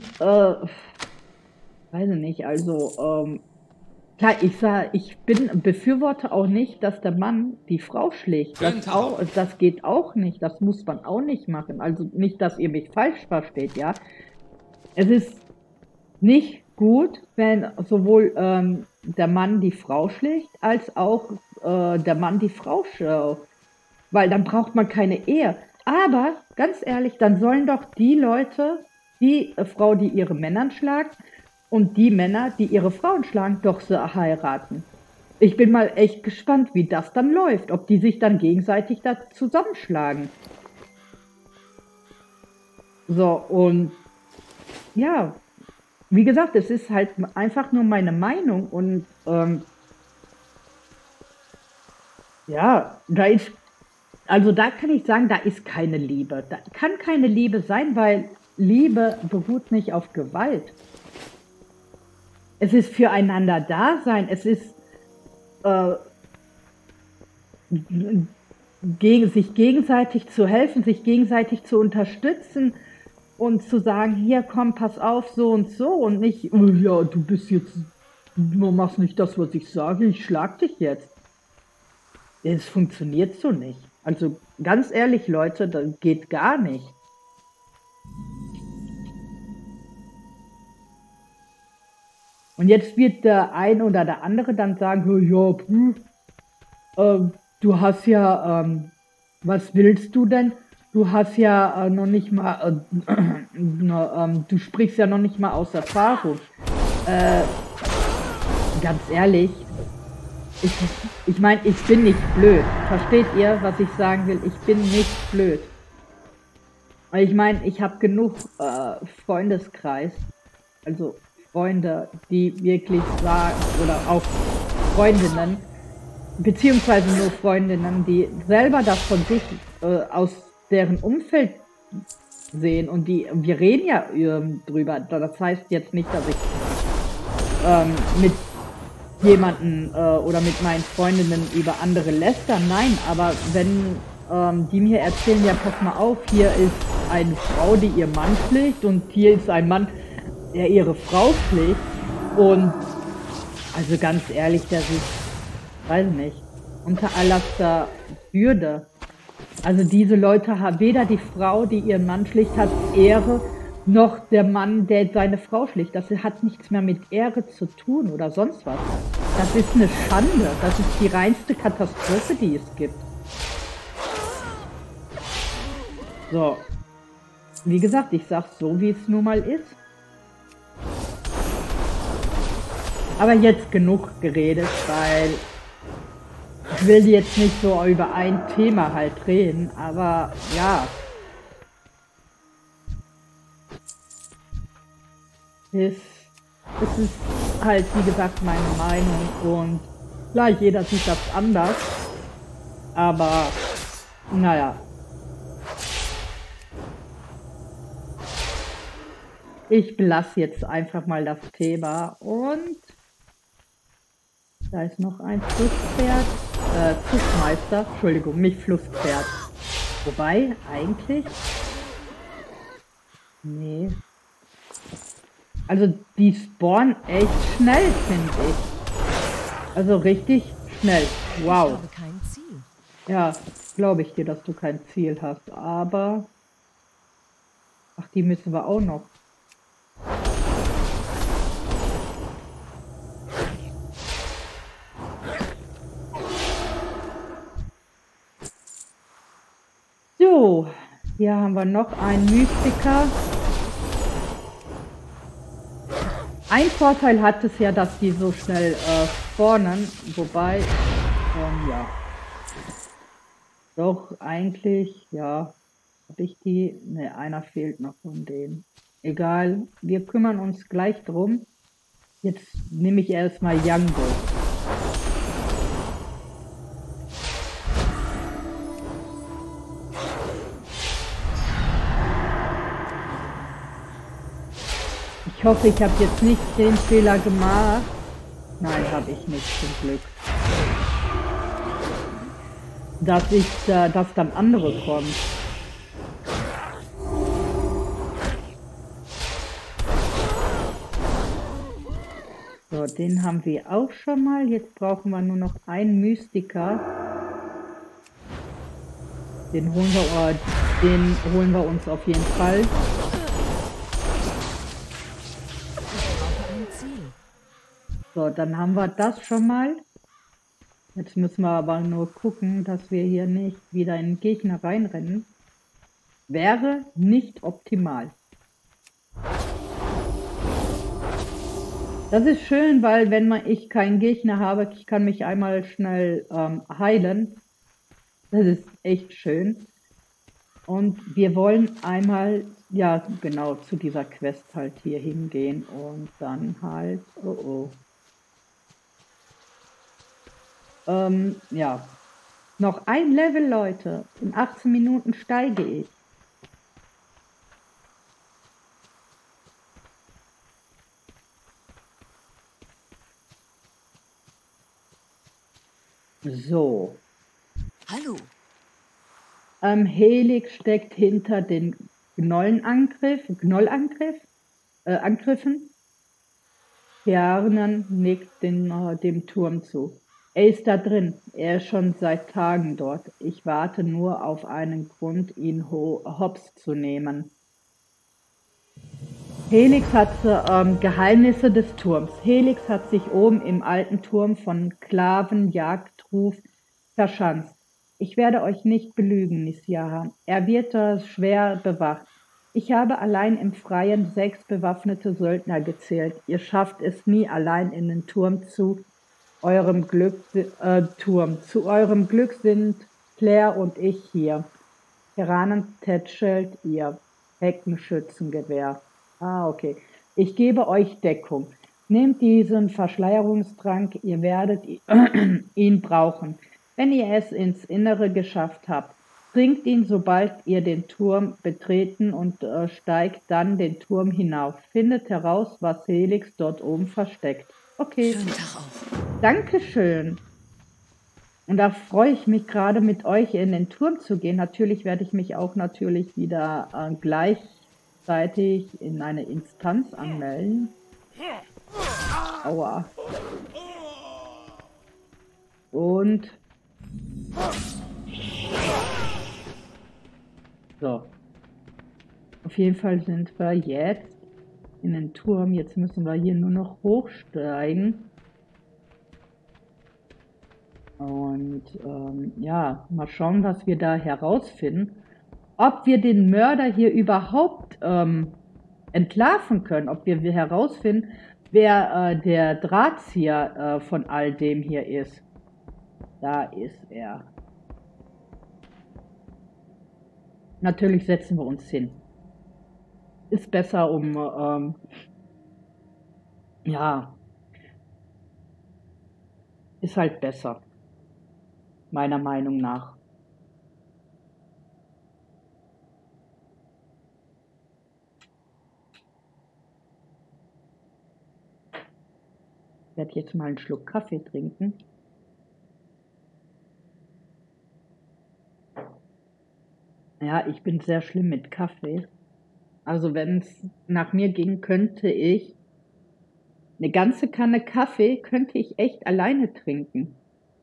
weiß nicht, also, klar, ich befürworte auch nicht, dass der Mann die Frau schlägt. Das geht auch nicht, das muss man auch nicht machen. Also nicht, dass ihr mich falsch versteht, ja. Es ist nicht gut, wenn sowohl der Mann die Frau schlägt, als auch der Mann die Frau schlägt. Weil dann braucht man keine Ehe. Aber ganz ehrlich, dann sollen doch die Leute, die Frau, die ihre Männer schlagen und die Männer, die ihre Frauen schlagen, doch so heiraten. Ich bin mal echt gespannt, wie das dann läuft, ob die sich dann gegenseitig da zusammenschlagen. So, und ja, wie gesagt, es ist halt einfach nur meine Meinung und ja, also da kann ich sagen, da ist keine Liebe. Da kann keine Liebe sein, weil Liebe beruht nicht auf Gewalt. Es ist füreinander da sein, es ist äh, sich gegenseitig zu helfen, sich gegenseitig zu unterstützen und zu sagen, hier komm, pass auf, so und nicht, oh ja, du bist jetzt, du machst nicht das, was ich sage, ich schlag dich jetzt. Es funktioniert so nicht. Also ganz ehrlich, Leute, das geht gar nicht. Und jetzt wird der eine oder der andere dann sagen, ja, du hast ja, was willst du denn? Du hast ja noch nicht mal, du sprichst ja noch nicht mal aus Erfahrung. Ganz ehrlich, ich meine, ich bin nicht blöd. Versteht ihr, was ich sagen will? Ich bin nicht blöd. Ich meine, ich habe genug Freundeskreis, also Freunde, die wirklich sagen, oder auch Freundinnen, beziehungsweise nur Freundinnen, die selber das von sich aus deren Umfeld sehen und wir reden ja drüber. Das heißt jetzt nicht, dass ich mit jemanden oder mit meinen Freundinnen über andere lästern, nein, aber wenn die mir erzählen, ja pass mal auf, hier ist eine Frau, die ihr Mann schlägt und hier ist ein Mann, der ihre Frau schlägt und also ganz ehrlich, das ist, weiß nicht, unter allerster Würde. Also diese Leute haben weder die Frau, die ihren Mann schlägt, hat Ehre, noch der Mann, der seine Frau schlägt. Das hat nichts mehr mit Ehre zu tun oder sonst was. Das ist eine Schande. Das ist die reinste Katastrophe, die es gibt. So. Wie gesagt, ich sag's so, wie es nun mal ist. Aber jetzt genug geredet, weil ich will jetzt nicht so über ein Thema halt reden, aber ja. Es ist halt, wie gesagt, meine Meinung und klar, jeder sieht das anders, aber naja. Ich belasse jetzt einfach mal das Thema und da ist noch ein Flusspferd, Flussmeister, Entschuldigung, nicht Flusspferd. Wobei, eigentlich, nee. Also die spawnen echt schnell, finde ich. Also richtig schnell. Wow. Ich habe kein Ziel. Ja, glaube ich dir, dass du kein Ziel hast. Aber... Ach, die müssen wir auch noch. So, hier haben wir noch einen Mystiker. Ein Vorteil hat es ja, dass die so schnell spawnen, wobei, ja. Doch, eigentlich, ja, habe ich die, ne, einer fehlt noch von denen. Egal, wir kümmern uns gleich drum. Jetzt nehme ich erstmal Yango. Ich hoffe, ich habe jetzt nicht den Fehler gemacht. Nein, habe ich nicht, zum Glück. Dass dann andere kommen. So, den haben wir auch schon mal. Jetzt brauchen wir nur noch einen Mystiker. Den holen wir uns auf jeden Fall. So, dann haben wir das schon mal. Jetzt müssen wir aber nur gucken, dass wir hier nicht wieder in den Gegner reinrennen. Wäre nicht optimal. Das ist schön, weil wenn ich keinen Gegner habe, ich kann mich einmal schnell heilen. Das ist echt schön. Und wir wollen einmal, ja genau, zu dieser Quest halt hier hingehen und dann halt, oh oh. Ja, noch ein Level, Leute. In 18 Minuten steige ich. So. Hallo. Helix steckt hinter den Angriffen. Bjarnen nickt dem Turm zu. Er ist da drin. Er ist schon seit Tagen dort. Ich warte nur auf einen Grund, ihn hops zu nehmen. Helix hat Geheimnisse des Turms. Helix hat sich oben im alten Turm von Sklavenjagdruf verschanzt. Ich werde euch nicht belügen, Nisyaha. Er wird schwer bewacht. Ich habe allein im Freien 6 bewaffnete Söldner gezählt. Ihr schafft es nie allein in den Turm zu eurem Glück. Zu eurem Glück sind Claire und ich hier. Tiranen tätschelt ihr Heckenschützengewehr. Ah, okay. Ich gebe euch Deckung. Nehmt diesen Verschleierungstrank, ihr werdet ihn brauchen. Wenn ihr es ins Innere geschafft habt, trinkt ihn, sobald ihr den Turm betreten und steigt dann den Turm hinauf. Findet heraus, was Helix dort oben versteckt. Okay. Schönen Tag auch. Dankeschön. Und da freue ich mich gerade mit euch in den Turm zu gehen. Natürlich werde ich mich auch natürlich wieder gleichzeitig in eine Instanz anmelden. Aua. Und so. Auf jeden Fall sind wir jetzt in den Turm. Jetzt müssen wir hier nur noch hochsteigen. Und ja, mal schauen, was wir da herausfinden. Ob wir den Mörder hier überhaupt entlarven können. Ob wir herausfinden, wer der Drahtzieher von all dem hier ist. Da ist er. Natürlich setzen wir uns hin. Ist besser, ja, ist halt besser. Meiner Meinung nach. Ich werde jetzt mal einen Schluck Kaffee trinken. Ja, ich bin sehr schlimm mit Kaffee. Also wenn es nach mir ging, könnte ich eine ganze Kanne Kaffee, könnte ich echt alleine trinken.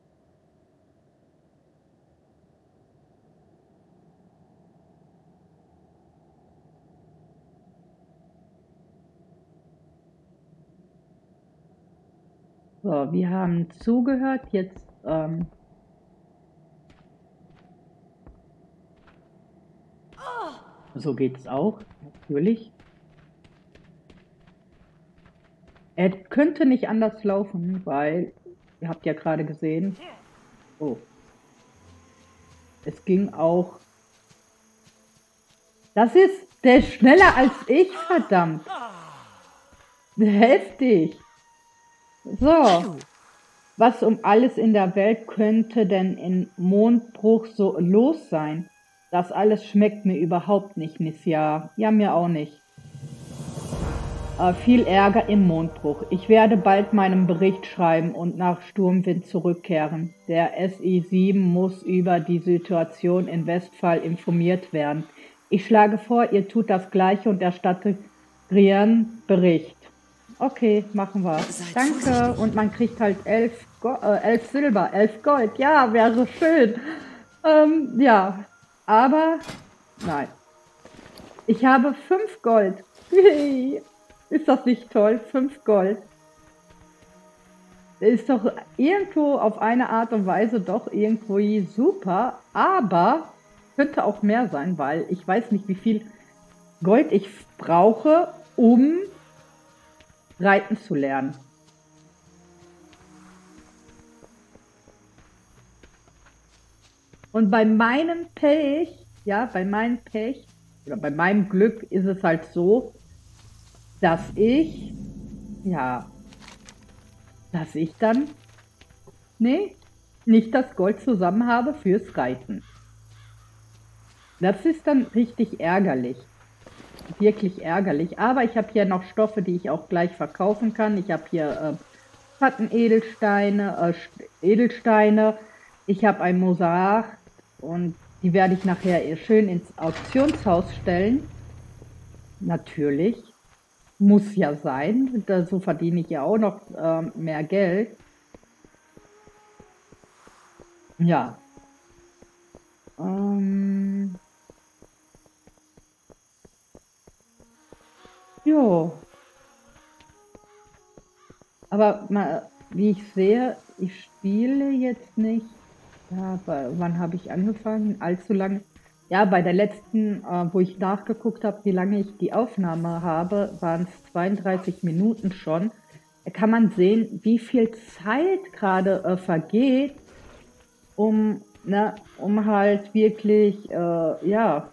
So, wir haben zugehört, jetzt so geht's auch, natürlich. Er könnte nicht anders laufen, weil, ihr habt ja gerade gesehen, oh, es ging auch. Der ist schneller als ich, verdammt. Heftig. So, was um alles in der Welt könnte denn in Mondbruch so los sein? Das alles schmeckt mir überhaupt nicht, Nisya. Ja, mir auch nicht. Viel Ärger im Mondbruch. Ich werde bald meinen Bericht schreiben und nach Sturmwind zurückkehren. Der SI-7 muss über die Situation in Westphal informiert werden. Ich schlage vor, ihr tut das Gleiche und erstattet Grian Bericht. Okay, machen wir. Danke. Und man kriegt halt 11 Silber, 11 Gold. Ja, wäre schön. Ja, aber nein. Ich habe 5 Gold. Ist das nicht toll? 5 Gold. ist doch irgendwo auf eine Art und Weise doch irgendwo super, aber könnte auch mehr sein, weil ich weiß nicht, wie viel Gold ich brauche, um reiten zu lernen. Und bei meinem Pech, ja, bei meinem Pech oder bei meinem Glück ist es halt so, dass ich, ja, dass ich dann, nee, nicht das Gold zusammen habe fürs Reiten. Das ist dann richtig ärgerlich. Wirklich ärgerlich. Aber ich habe hier noch Stoffe, die ich auch gleich verkaufen kann. Ich habe hier Plattenedelsteine, Edelsteine. Ich habe ein Mosaik und die werde ich nachher schön ins Auktionshaus stellen. Natürlich. Muss ja sein. So verdiene ich ja auch noch mehr Geld. Ja. Jo. Aber wie ich sehe, ich spiele jetzt nicht. Ja, wann habe ich angefangen? Allzu lange. Ja, bei der letzten, wo ich nachgeguckt habe, wie lange ich die Aufnahme habe, waren es 32 Minuten schon. Da kann man sehen, wie viel Zeit gerade vergeht, um halt wirklich, ja,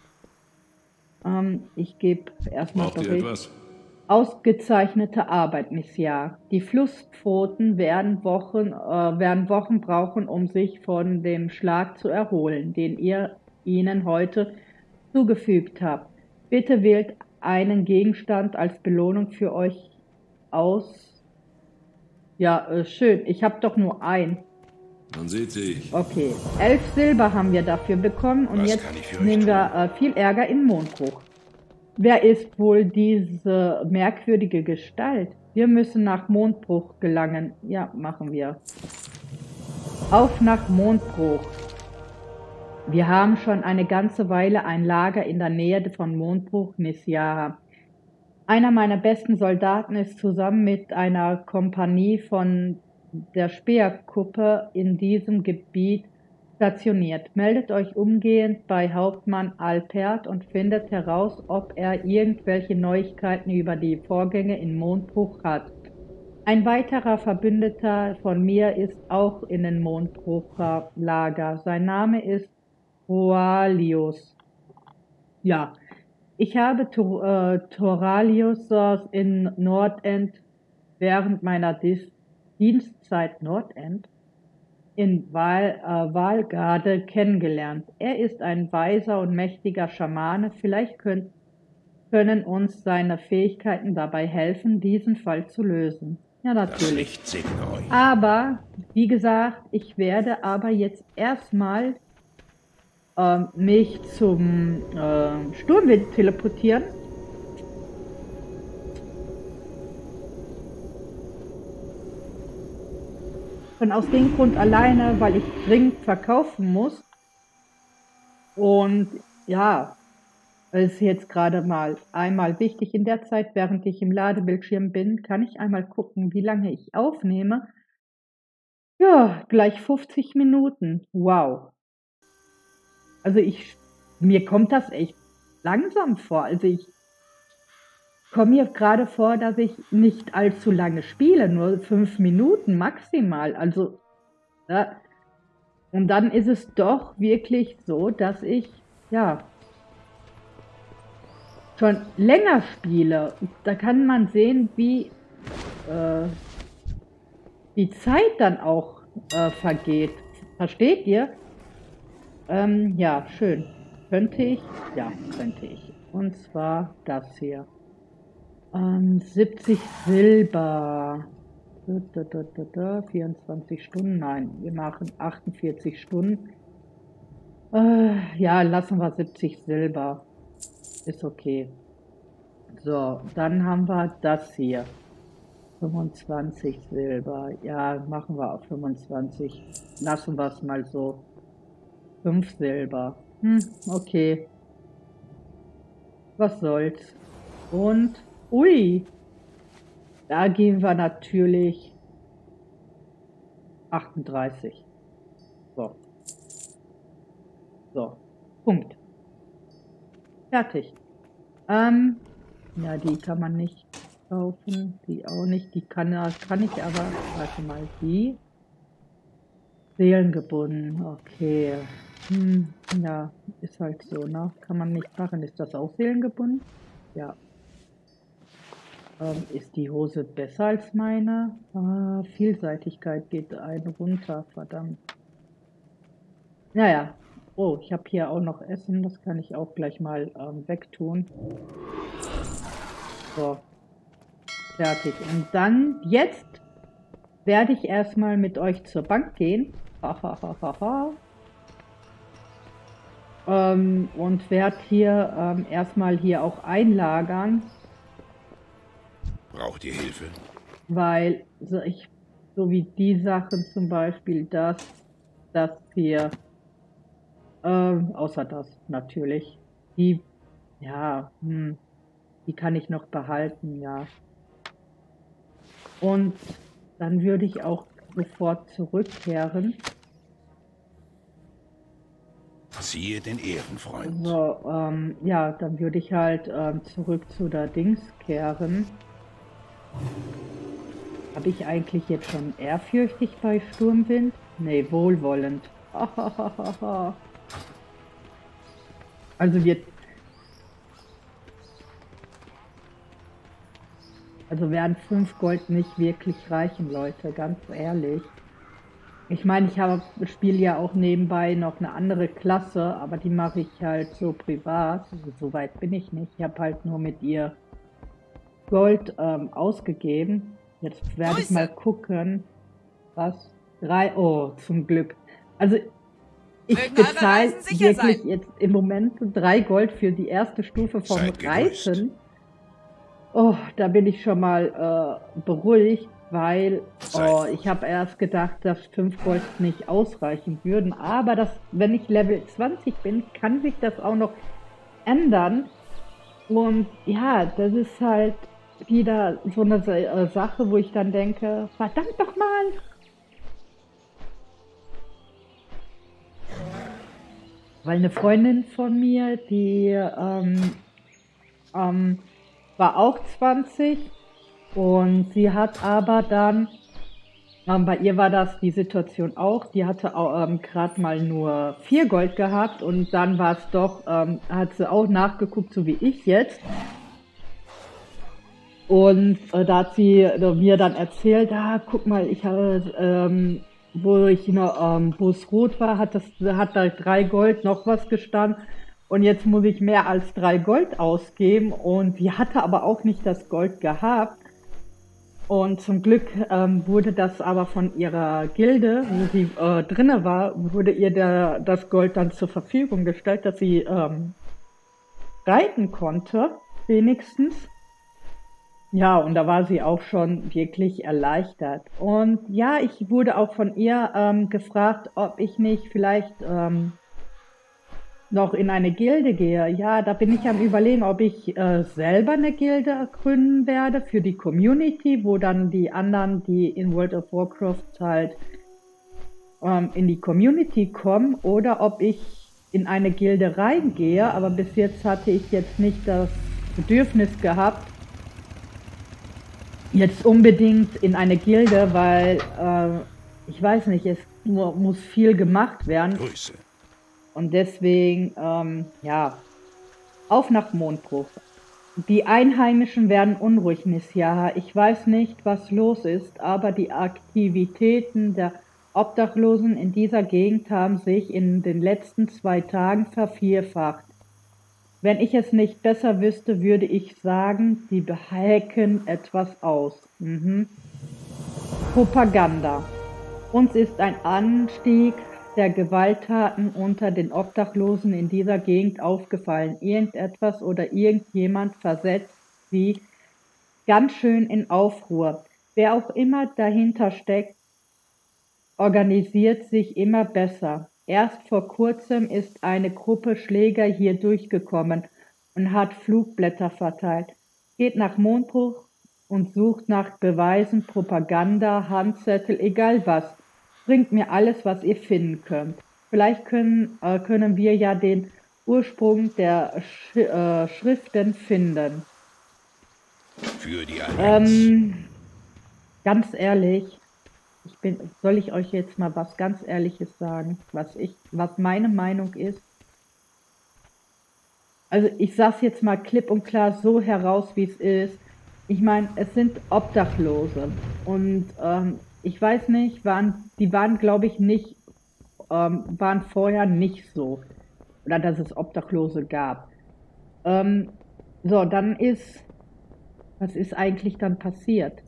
ich gebe erstmal Braucht ihr etwas? ausgezeichnete Arbeit, Messiah. Die Flusspfoten werden Wochen brauchen, um sich von dem Schlag zu erholen, den ihr ihnen heute zugefügt habt. Bitte wählt einen Gegenstand als Belohnung für euch aus. Ja, schön. Ich habe doch nur einen. Man sieht sich. Okay, 11 Silber haben wir dafür bekommen und Was jetzt kann ich für euch nehmen tun? wir viel Ärger in Mondbruch. Wer ist wohl diese merkwürdige Gestalt? Wir müssen nach Mondbruch gelangen. Ja, machen wir. Auf nach Mondbruch. Wir haben schon eine ganze Weile ein Lager in der Nähe von Mondbruch, Nisyaha. Einer meiner besten Soldaten ist zusammen mit einer Kompanie von der Speerkuppe in diesem Gebiet stationiert. Meldet euch umgehend bei Hauptmann Alpert und findet heraus, ob er irgendwelche Neuigkeiten über die Vorgänge in Mondbruch hat. Ein weiterer Verbündeter von mir ist auch in den Mondbrucher Lager. Sein Name ist Roalius. Ja, ich habe Thoralius in Nordend während meiner Dienstzeit Nordend in Valgarde kennengelernt. Er ist ein weiser und mächtiger Schamane. Vielleicht können uns seine Fähigkeiten dabei helfen, diesen Fall zu lösen. Ja, Das natürlich. Licht segne euch. Aber, wie gesagt, ich werde aber jetzt erstmal mich zum Sturmwind teleportieren. Schon aus dem Grund alleine, weil ich dringend verkaufen muss. Und ja, es ist jetzt gerade mal einmal wichtig in der Zeit, während ich im Ladebildschirm bin, kann ich einmal gucken, wie lange ich aufnehme. Ja, gleich 50 Minuten. Wow. Also mir kommt das echt langsam vor. Also ich komme mir gerade vor, dass ich nicht allzu lange spiele, nur 5 Minuten maximal. Also, ja. Und dann ist es doch wirklich so, dass ich, ja, schon länger spiele. Da kann man sehen, wie die Zeit dann auch vergeht. Versteht ihr? Ja, schön. Könnte ich? Ja, könnte ich. Und zwar das hier. 70 Silber. 24 Stunden? Nein, wir machen 48 Stunden. Ja, lassen wir 70 Silber. Ist okay. So, dann haben wir das hier. 25 Silber. Ja, machen wir auf 25. Lassen wir es mal so. 5 Silber. Okay. Was soll's. Und, ui, da gehen wir natürlich 38. So, so. Punkt. Fertig. Ja, die kann man nicht kaufen. Die auch nicht. Die kann ich aber. Warte mal, die. Seelengebunden. Okay. Ja, ist halt so, ne? Kann man nicht machen. Ist das auch seelengebunden? Ja. Ist die Hose besser als meine? Vielseitigkeit geht einen runter, verdammt. Naja. Oh, ich habe hier auch noch Essen. Das kann ich auch gleich mal wegtun. So, fertig. Und dann, jetzt werde ich erstmal mit euch zur Bank gehen. Und werde hier erstmal hier auch einlagern, Braucht ihr Hilfe? weil so wie die Sachen zum Beispiel, das hier, außer das natürlich, die, ja, die kann ich noch behalten, ja. Und dann würde ich auch sofort zurückkehren. Siehe den Ehrenfreund. So, ja, dann würde ich halt zurück zu der Dings kehren. Habe ich eigentlich jetzt schon ehrfürchtig bei Sturmwind? Nee, wohlwollend. Also werden 5 Gold nicht wirklich reichen, Leute, ganz ehrlich. Ich meine, ich spiele ja auch nebenbei noch eine andere Klasse, aber die mache ich halt so privat. Also, so weit bin ich nicht. Ich habe halt nur mit ihr Gold ausgegeben. Jetzt werde ich mal gucken, was. 3, oh, zum Glück. Also ich bezahle wirklich jetzt im Moment 3 Gold für die erste Stufe vom Reiten. Oh, da bin ich schon mal beruhigt, weil ich habe erst gedacht, dass 5 Gold nicht ausreichen würden. Aber wenn ich Level 20 bin, kann sich das auch noch ändern. Und ja, das ist halt wieder so eine Sache, wo ich dann denke, verdammt doch mal! Weil eine Freundin von mir, die war auch 20 und sie hat aber dann, bei ihr war das die Situation auch, die hatte gerade mal nur 4 Gold gehabt und dann war es doch, hat sie auch nachgeguckt, so wie ich jetzt. Und da hat sie mir dann erzählt, guck mal, ich habe, wo es rot war, hat da 3 Gold noch was gestanden. Und jetzt muss ich mehr als 3 Gold ausgeben. Und die hatte aber auch nicht das Gold gehabt. Und zum Glück wurde das aber von ihrer Gilde, wo sie drinne war, wurde ihr das Gold dann zur Verfügung gestellt, dass sie reiten konnte, wenigstens. Ja, und da war sie auch schon wirklich erleichtert. Und ja, ich wurde auch von ihr gefragt, ob ich nicht vielleicht noch in eine Gilde gehe. Ja, da bin ich am Überlegen, ob ich selber eine Gilde gründen werde für die Community, wo dann die anderen, die in World of Warcraft halt in die Community kommen, oder ob ich in eine Gilde reingehe. Aber bis jetzt hatte ich jetzt nicht das Bedürfnis gehabt, jetzt unbedingt in eine Gilde, weil ich weiß nicht, muss viel gemacht werden. Grüße. Und deswegen, ja, auf nach Mondbruch. Die Einheimischen werden unruhig, Miss Yaha. Ich weiß nicht, was los ist, aber die Aktivitäten der Obdachlosen in dieser Gegend haben sich in den letzten 2 Tagen vervierfacht. Wenn ich es nicht besser wüsste, würde ich sagen, sie behaken etwas aus. Propaganda. Uns ist ein Anstieg der Gewalttaten unter den Obdachlosen in dieser Gegend aufgefallen. Irgendetwas oder irgendjemand versetzt sie ganz schön in Aufruhr. Wer auch immer dahinter steckt, organisiert sich immer besser. Erst vor kurzem ist eine Gruppe Schläger hier durchgekommen und hat Flugblätter verteilt. Geht nach Mondbruch und sucht nach Beweisen, Propaganda, Handzettel, egal was. bringt mir alles, was ihr finden könnt. Vielleicht können wir ja den Ursprung der Schriften finden. Für die Allianz. Ganz ehrlich, soll ich euch jetzt mal was ganz Ehrliches sagen, was meine Meinung ist? Also ich sag's jetzt mal klipp und klar so heraus, wie es ist. Ich meine, es sind Obdachlose und ich weiß nicht, die waren glaube ich nicht, waren vorher nicht so, oder dass es Obdachlose gab. So, was ist eigentlich dann passiert?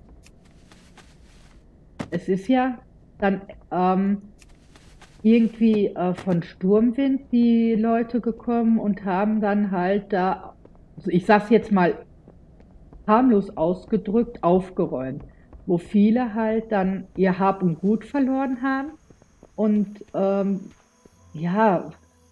Es ist ja dann irgendwie von Sturmwind die Leute gekommen und haben dann halt da, also ich sag's jetzt mal harmlos ausgedrückt, aufgeräumt, wo viele halt dann ihr Hab und Gut verloren haben und ja,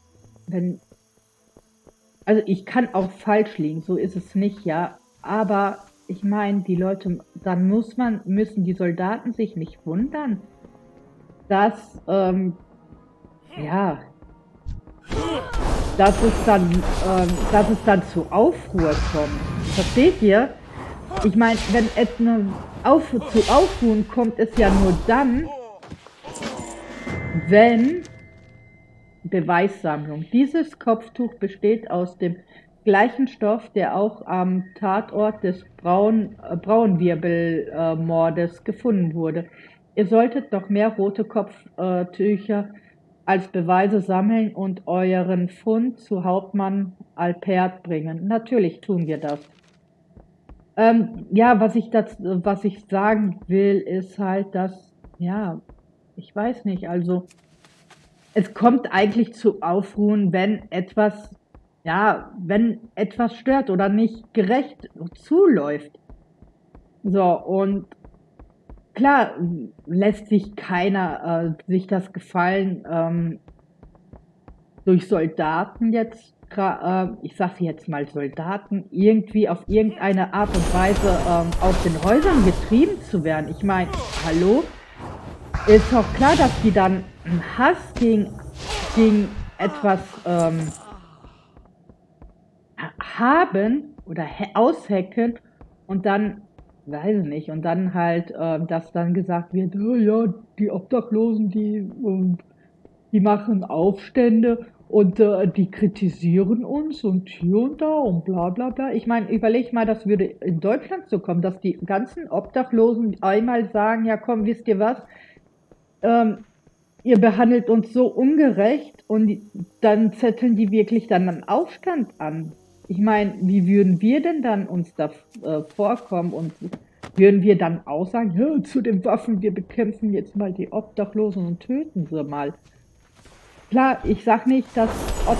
also ich kann auch falsch liegen, so ist es nicht, ja, aber ich meine, die Leute, dann müssen die Soldaten sich nicht wundern, dass, ja, dass es dann zu Aufruhr kommt. Versteht ihr? Ich meine, wenn es zu Aufruhren kommt, es ja nur dann, wenn Beweissammlung. Dieses Kopftuch besteht aus dem gleichen Stoff, der auch am Tatort des Braunwirbelmordes gefunden wurde. Ihr solltet noch mehr rote Kopftücher als Beweise sammeln und euren Fund zu Hauptmann Alpert bringen. Natürlich tun wir das. Ja, was ich sagen will, ist halt, dass, ja, ich weiß nicht, also es kommt eigentlich zu Aufruhen, wenn etwas stört oder nicht gerecht zuläuft. So, und klar lässt sich keiner sich das gefallen, durch Soldaten jetzt, ich sag jetzt mal Soldaten, irgendwie auf irgendeine Art und Weise aus den Häusern getrieben zu werden. Ich meine, hallo? Ist doch klar, dass die dann einen Hass gegen etwas haben oder aushacken und dann, weiß ich nicht, und dann halt, dass dann gesagt wird, oh ja, die Obdachlosen, die machen Aufstände und die kritisieren uns und hier und da und bla bla bla. Ich meine, überleg mal, das würde in Deutschland so kommen, dass die ganzen Obdachlosen einmal sagen, ja komm, wisst ihr was, ihr behandelt uns so ungerecht und dann zetteln die wirklich dann einen Aufstand an. Ich meine, wie würden wir denn dann uns da vorkommen und würden wir dann auch sagen, ja, zu den Waffen, wir bekämpfen jetzt mal die Obdachlosen und töten sie mal. Klar, ich sag nicht, dass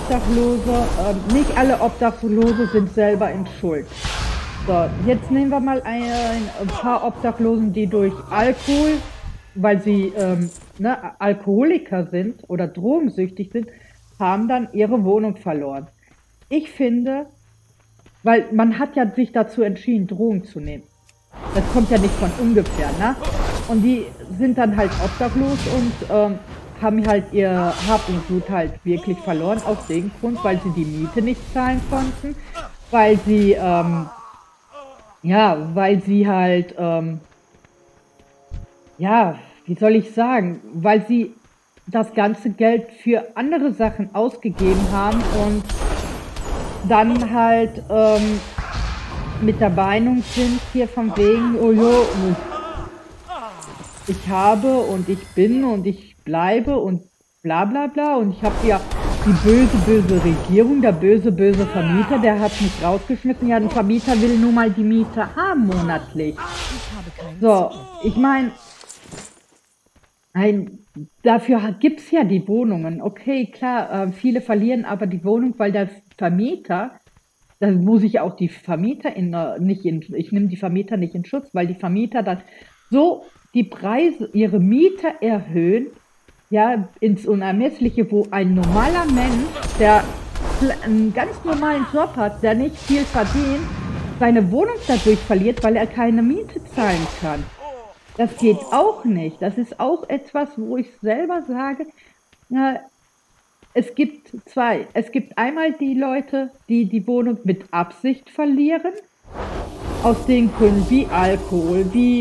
nicht alle Obdachlose sind selber in Schuld. So, jetzt nehmen wir mal ein paar Obdachlosen, die durch Alkohol, weil sie Alkoholiker sind oder drogensüchtig sind, haben dann ihre Wohnung verloren. Ich finde, weil man hat ja sich dazu entschieden, Drogen zu nehmen. Das kommt ja nicht von ungefähr, ne? Und die sind dann halt obdachlos und haben halt ihr Hab und Gut halt wirklich verloren aus dem Grund, weil sie die Miete nicht zahlen konnten, weil sie halt wie soll ich sagen, weil sie das ganze Geld für andere Sachen ausgegeben haben und dann halt mit der Meinung sind hier von wegen, oh jo, ich habe und ich bin und ich bleibe und bla bla bla und ich habe ja die böse Regierung, der böse Vermieter, der hat mich rausgeschmissen. Ja, der Vermieter will nur mal die Miete haben monatlich. So, ich meine, dafür gibt's ja die Wohnungen. Okay, klar, viele verlieren aber die Wohnung, weil der Vermieter, dann muss ich auch die Vermieter ich nehme die Vermieter nicht in Schutz, weil die Vermieter dann so die Preise, ihre Miete erhöhen, ja, ins Unermessliche, wo ein normaler Mensch, der einen ganz normalen Job hat, der nicht viel verdient, seine Wohnung dadurch verliert, weil er keine Miete zahlen kann. Das geht auch nicht. Das ist auch etwas, wo ich selber sage, es gibt zwei. Es gibt einmal die Leute, die die Wohnung mit Absicht verlieren, aus den Gründen wie Alkohol,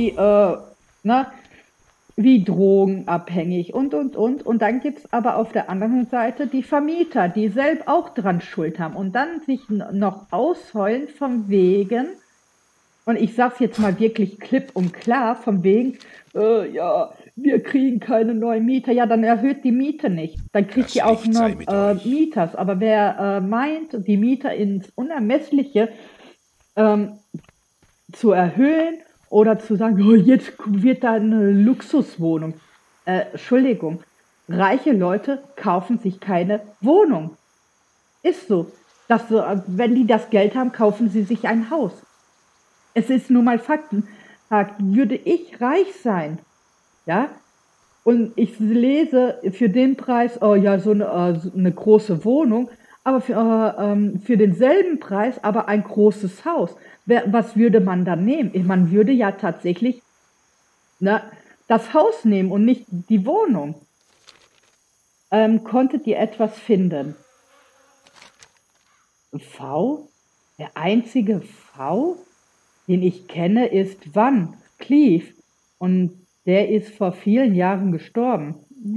wie drogenabhängig und. Und dann gibt es aber auf der anderen Seite die Vermieter, die selbst auch dran Schuld haben und dann sich noch ausheulen von wegen, und ich sag's jetzt mal wirklich klipp und klar, von wegen, ja, wir kriegen keine neuen Mieter. Ja, dann erhöht die Miete nicht. Dann kriegt ihr auch noch Mieters. Aber wer meint, die Mieter ins Unermessliche zu erhöhen oder zu sagen, oh, jetzt wird da eine Luxuswohnung. Entschuldigung, reiche Leute kaufen sich keine Wohnung. Ist so. Wenn die das Geld haben, kaufen sie sich ein Haus. Es ist nun mal Fakten. Würde ich reich sein, ja, und ich lese für den Preis, oh ja, so eine große Wohnung, aber für denselben Preis aber ein großes Haus. Was würde man dann nehmen? Man würde ja tatsächlich das Haus nehmen und nicht die Wohnung. Konntet ihr etwas finden? V? Der einzige V, den ich kenne, ist Van Cleef. Und der ist vor vielen Jahren gestorben.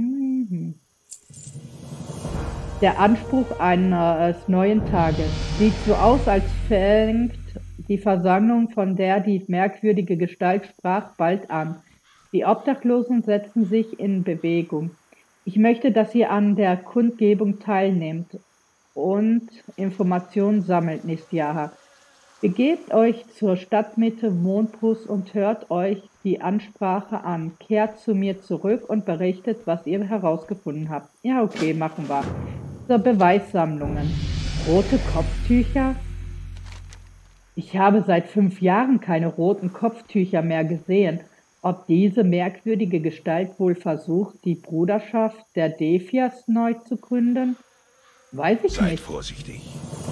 Der Anspruch eines neuen Tages sieht so aus, als fängt die Versammlung, von der die merkwürdige Gestalt sprach, bald an. Die Obdachlosen setzen sich in Bewegung. Ich möchte, dass ihr an der Kundgebung teilnehmt und Informationen sammelt, Nisyaha. Begebt euch zur Stadtmitte Mondbrust und hört euch die Ansprache an. Kehrt zu mir zurück und berichtet, was ihr herausgefunden habt. Ja, okay, machen wir. Zur Beweissammlungen. Rote Kopftücher? Ich habe seit 5 Jahren keine roten Kopftücher mehr gesehen. Ob diese merkwürdige Gestalt wohl versucht, die Bruderschaft der Defias neu zu gründen? Weiß ich nicht. Seid vorsichtig.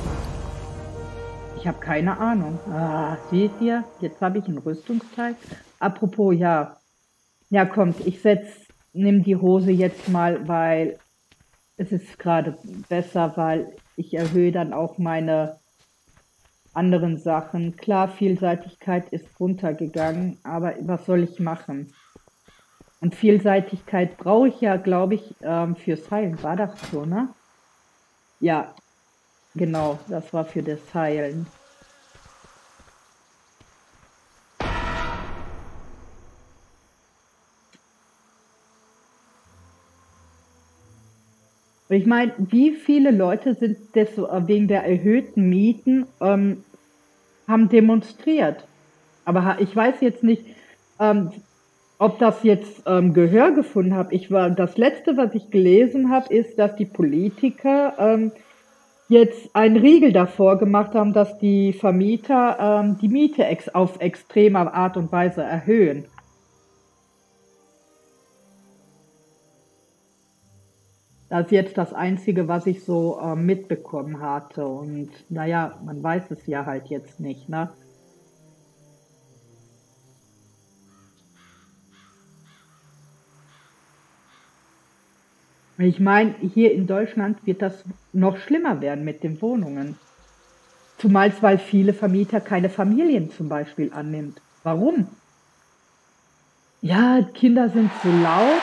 Ich habe keine Ahnung. Seht ihr? Jetzt habe ich ein Rüstungsteil. Apropos, ja. Ja, kommt, nimm die Hose jetzt mal, weil es ist gerade besser, weil ich erhöhe dann auch meine anderen Sachen. Klar, Vielseitigkeit ist runtergegangen, aber was soll ich machen? Und Vielseitigkeit brauche ich ja, glaube ich, fürs Heilen. War das so, ne? Ja. Genau, das war für das Heilen. Ich meine, wie viele Leute sind wegen der erhöhten Mieten haben demonstriert? Aber ich weiß jetzt nicht, ob das jetzt Gehör gefunden hat. Das Letzte, was ich gelesen habe, ist, dass die Politiker jetzt einen Riegel davor gemacht haben, dass die Vermieter die Miete auf extreme Art und Weise erhöhen. Das ist jetzt das Einzige, was ich so mitbekommen hatte. Und naja, man weiß es ja halt jetzt nicht, ne? Ich meine, hier in Deutschland wird das noch schlimmer werden mit den Wohnungen. Zumal weil viele Vermieter keine Familien zum Beispiel annimmt. Warum? Ja, Kinder sind zu laut.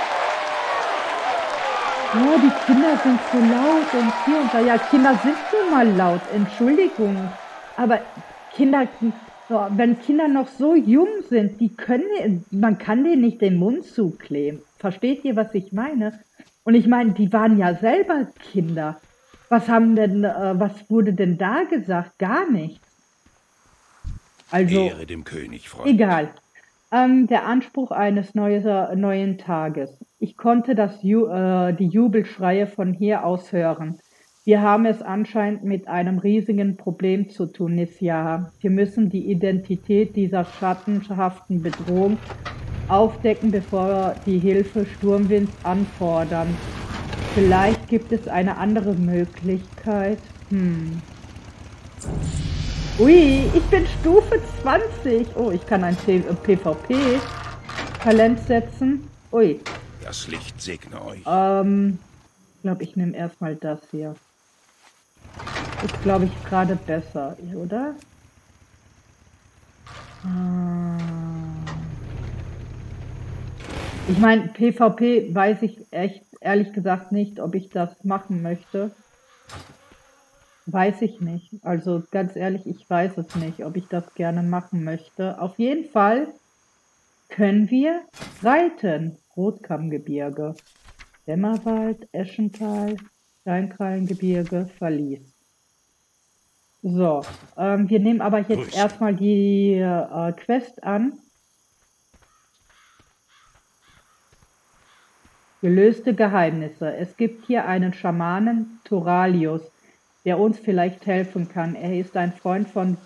Ja, die Kinder sind zu laut und hier und da. Ja, Kinder sind nun mal laut, Entschuldigung. Aber Kinder, wenn Kinder noch so jung sind, man kann denen nicht den Mund zukleben. Versteht ihr, was ich meine? Und ich meine, die waren ja selber Kinder. Was wurde denn da gesagt? Gar nichts. Also, Ehre dem König, Freund. egal. Der Anspruch eines neuen Tages. Ich konnte die Jubelschreie von hier aus hören. Wir haben es anscheinend mit einem riesigen Problem zu tun, Nisyaha. Wir müssen die Identität dieser schattenhaften Bedrohung aufdecken, bevor die Hilfe Sturmwinds anfordern. Vielleicht gibt es eine andere Möglichkeit. Ui, ich bin Stufe 20. Oh, ich kann ein PvP. Talent setzen. Ui. Das Licht segne euch. Ich glaube, ich nehme erstmal das hier. Ist, glaube ich, gerade besser, oder? Ich meine, PvP weiß ich echt, ehrlich gesagt nicht, ob ich das machen möchte. Weiß ich nicht. Also ganz ehrlich, ich weiß es nicht, ob ich das gerne machen möchte. Auf jeden Fall können wir reiten. Rotkammgebirge, Dämmerwald, Eschental, Steinkrallengebirge, Verlies. So, wir nehmen aber jetzt erstmal die Quest an. Gelöste Geheimnisse. Es gibt hier einen Schamanen, Turalius, der uns vielleicht helfen kann. Er ist ein Freund von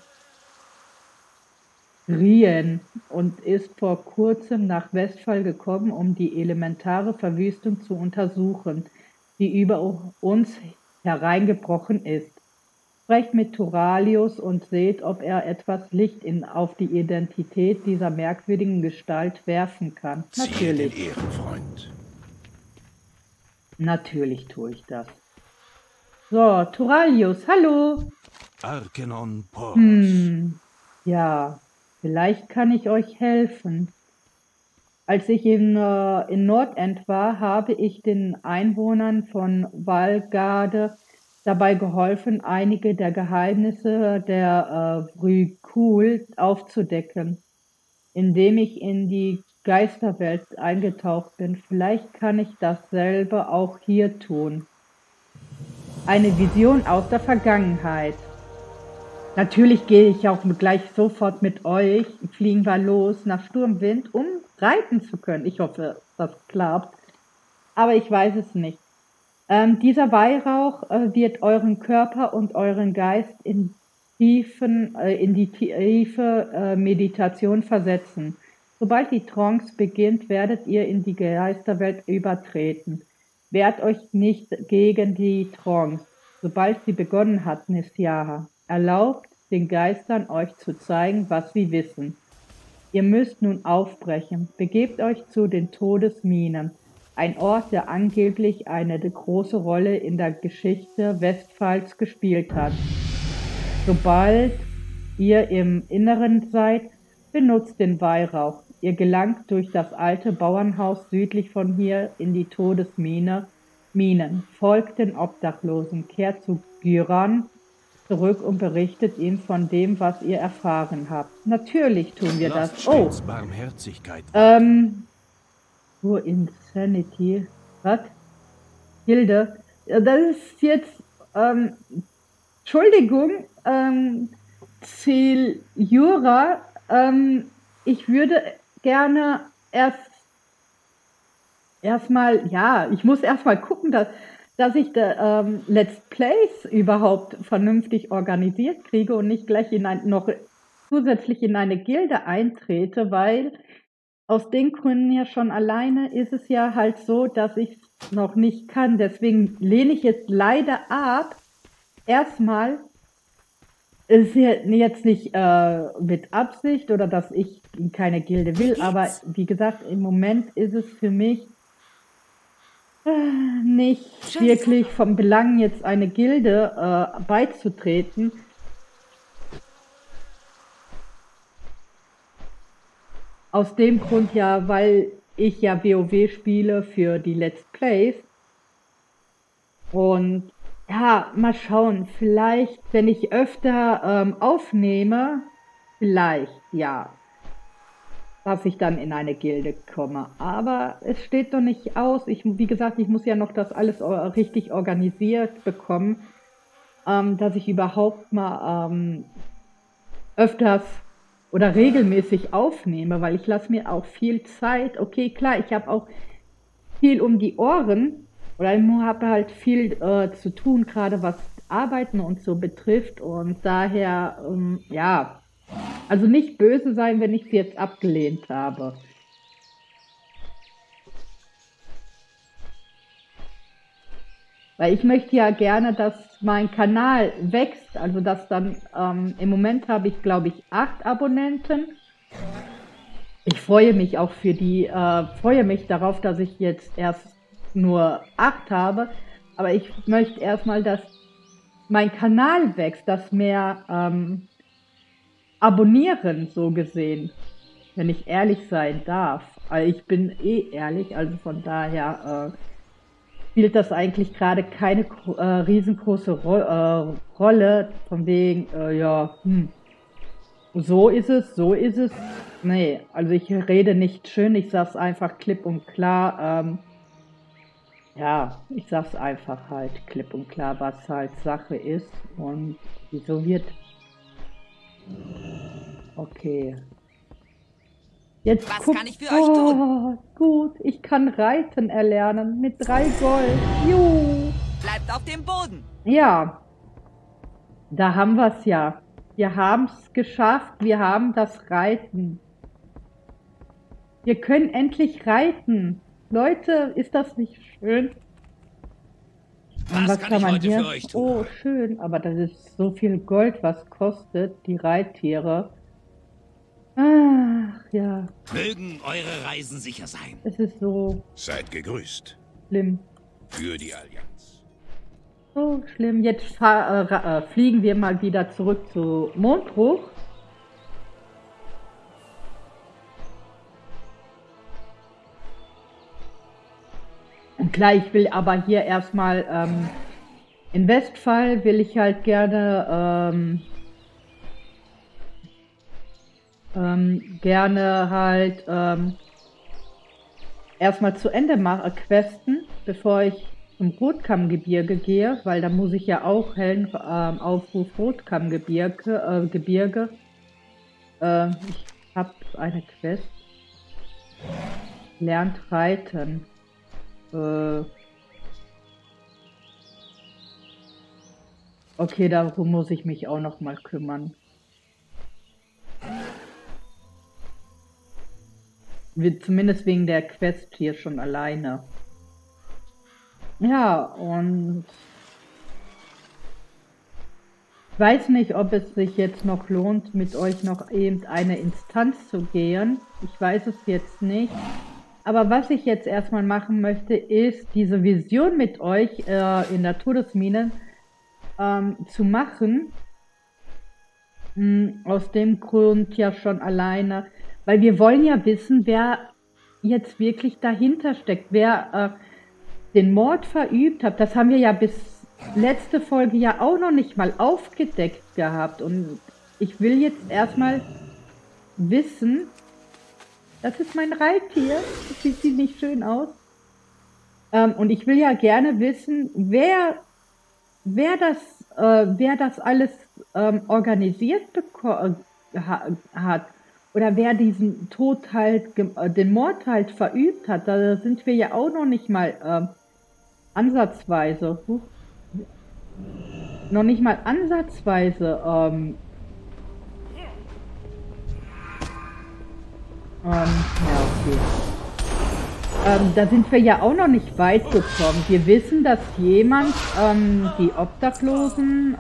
Rien und ist vor kurzem nach Westphal gekommen, um die elementare Verwüstung zu untersuchen, die über uns hereingebrochen ist. Sprecht mit Turalius und seht, ob er etwas Licht auf die Identität dieser merkwürdigen Gestalt werfen kann. Natürlich. Ziehe den Ehrenfreund. Natürlich tue ich das. So, Turalius, hallo. Arkenon Pors. Ja, vielleicht kann ich euch helfen. Als ich in Nordend war, habe ich den Einwohnern von Valgarde dabei geholfen, einige der Geheimnisse der Vrykul aufzudecken, indem ich in die Geisterwelt eingetaucht bin. Vielleicht kann ich dasselbe auch hier tun. Eine Vision aus der Vergangenheit. Natürlich gehe ich auch gleich sofort mit euch, fliegen wir los nach Sturmwind, um reiten zu können. Ich hoffe, das klappt, aber ich weiß es nicht. Dieser Weihrauch wird euren Körper und euren Geist in die tiefe Meditation versetzen. Sobald die Trance beginnt, werdet ihr in die Geisterwelt übertreten. Wehrt euch nicht gegen die Trance, sobald sie begonnen hat, Nesiaha. Erlaubt den Geistern, euch zu zeigen, was sie wissen. Ihr müsst nun aufbrechen. Begebt euch zu den Todesminen, ein Ort, der angeblich eine große Rolle in der Geschichte Westphals gespielt hat. Sobald ihr im Inneren seid, benutzt den Weihrauch. Ihr gelangt durch das alte Bauernhaus südlich von hier in die Todesminen. Folgt den Obdachlosen, kehrt zu Gyran zurück und berichtet ihm von dem, was ihr erfahren habt. Natürlich tun wir das. Oh, Barmherzigkeit. Insanity. Was? Hilde. Das ist jetzt, Entschuldigung, Celiura, ich würde gerne erstmal, ja, ich muss erstmal gucken, dass ich Let's Plays überhaupt vernünftig organisiert kriege und nicht gleich noch zusätzlich in eine Gilde eintrete, weil aus den Gründen ja schon alleine ist es ja halt so, dass ich es noch nicht kann. Deswegen lehne ich jetzt leider ab. Erstmal ist jetzt nicht mit Absicht oder dass ich keine Gilde will, aber wie gesagt, im Moment ist es für mich nicht wirklich vom Belang, jetzt eine Gilde beizutreten. Aus dem Grund ja, weil ich ja WoW spiele für die Let's Plays. Und ja, mal schauen, vielleicht, wenn ich öfter aufnehme, vielleicht, ja, dass ich dann in eine Gilde komme. Aber es steht noch nicht aus. Wie gesagt, ich muss ja noch das alles richtig organisiert bekommen, dass ich überhaupt mal öfters oder regelmäßig aufnehme, weil ich lasse mir auch viel Zeit. Okay, klar, ich habe auch viel um die Ohren oder ich habe halt viel zu tun, gerade was Arbeiten und so betrifft. Und daher, ja, also nicht böse sein, wenn ich sie jetzt abgelehnt habe. Weil ich möchte ja gerne, dass mein Kanal wächst, also dass dann, im Moment habe ich, glaube ich, 8 Abonnenten. Ich freue mich auch freue mich darauf, dass ich jetzt erst nur 8 habe. Aber ich möchte erstmal, dass mein Kanal wächst, dass mehr abonnieren, so gesehen, wenn ich ehrlich sein darf. Also ich bin eh ehrlich, also von daher spielt das eigentlich gerade keine riesengroße Rolle, von wegen, so ist es, so ist es. Nee, also ich rede nicht schön, ich sag's einfach klipp und klar. Ja, ich sag's einfach halt klipp und klar, was halt Sache ist und wieso wird. Okay. Jetzt Was guck. kann ich für euch tun? Oh, gut, ich kann Reiten erlernen mit 3 Gold. Juhu. Bleibt auf dem Boden. Ja, da haben wir's ja. Wir haben's geschafft, wir haben das Reiten. Wir können endlich reiten. Leute, ist das nicht schön? Und Was kann ich heute für euch tun? Oh, schön, aber das ist so viel Gold, was kostet, die Reittiere. Ach, ja, Mögen eure Reisen sicher sein. es ist so Seid gegrüßt. schlimm. Für die Allianz. So schlimm. Jetzt fliegen wir mal wieder zurück zu Mondbruch. Und klar, ich will aber hier erstmal in Westphal will ich halt gerne erstmal zu Ende questen, bevor ich zum Rotkammgebirge gehe, weil da muss ich ja auch Aufruf Gebirge. Ich habe eine Quest. Lernt reiten. Okay, darum muss ich mich auch noch mal kümmern. Zumindest wegen der Quest hier schon alleine. Ja, und ich weiß nicht, ob es sich jetzt noch lohnt, mit euch noch eben eine Instanz zu gehen. Ich weiß es jetzt nicht. Aber was ich jetzt erstmal machen möchte, ist diese Vision mit euch in der Todesmine zu machen. Aus dem Grund ja schon alleine, weil wir wollen ja wissen, wer jetzt wirklich dahinter steckt, wer den Mord verübt hat. Das haben wir ja bis letzte Folge ja auch noch nicht mal aufgedeckt gehabt. Und ich will jetzt erstmal wissen, das ist mein Reittier, das sieht nicht schön aus. Und ich will ja gerne wissen, wer das alles organisiert hat. Oder wer diesen Tod halt, den Mord halt verübt hat. Da sind wir ja auch noch nicht mal ansatzweise. Ja, okay. Da sind wir ja auch noch nicht weit gekommen. Wir wissen, dass jemand die Obdachlosen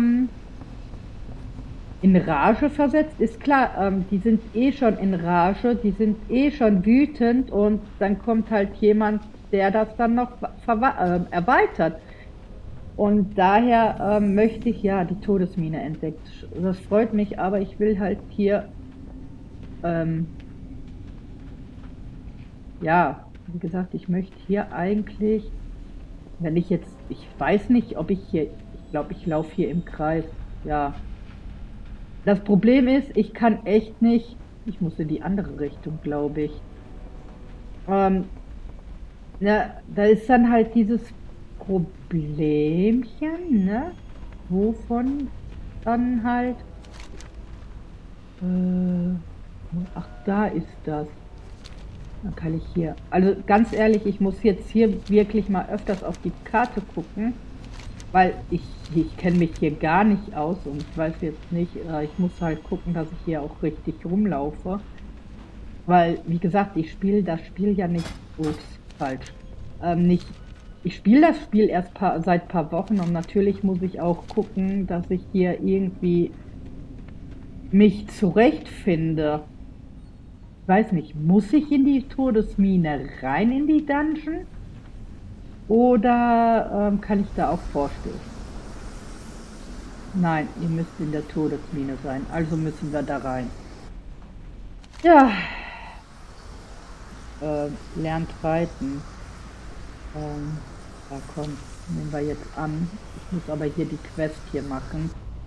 in Rage versetzt. Ist klar, die sind eh schon in Rage, die sind eh schon wütend und dann kommt halt jemand, der das dann noch erweitert. Und daher möchte ich ja die Todesmine entdeckt. Das freut mich, aber ich will halt hier ja, wie gesagt, ich möchte hier eigentlich, wenn ich jetzt, ich weiß nicht, ob ich hier, ich glaube, ich laufe hier im Kreis, ja. Das Problem ist, ich kann echt nicht, ich muss in die andere Richtung, glaube ich. Ja, da ist dann halt dieses Problemchen, ne, wovon dann halt, ach, da ist das. Dann kann ich hier, also ganz ehrlich, ich muss jetzt hier wirklich mal öfters auf die Karte gucken, weil ich kenne mich hier gar nicht aus und ich weiß jetzt nicht, ich muss halt gucken, dass ich hier auch richtig rumlaufe, weil, wie gesagt, ich spiele das Spiel ja nicht, falsch, ich spiele das Spiel erst seit paar Wochen und natürlich muss ich auch gucken, dass ich hier irgendwie mich zurechtfinde. Ich weiß nicht, muss ich in die Todesmine rein in die Dungeon? Oder kann ich da auch vorstehen? Nein, ihr müsst in der Todesmine sein, also müssen wir da rein. Ja, lernt reiten. Da komm, nehmen wir jetzt an. Ich muss aber hier die Quest hier machen.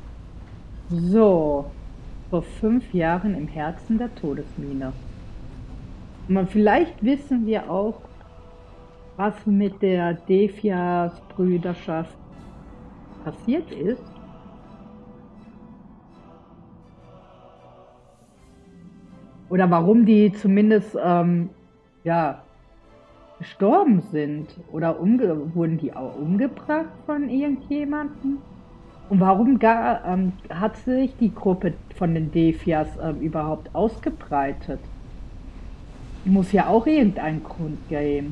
So, vor 5 Jahren im Herzen der Todesmine. Und vielleicht wissen wir auch, was mit der Defias-Brüderschaft passiert ist. Oder warum die zumindest, ja, gestorben sind. Oder wurden die auch umgebracht von irgendjemandem? Und warum hat sich die Gruppe von den Defias überhaupt ausgebreitet? Muss ja auch irgendeinen Grund geben.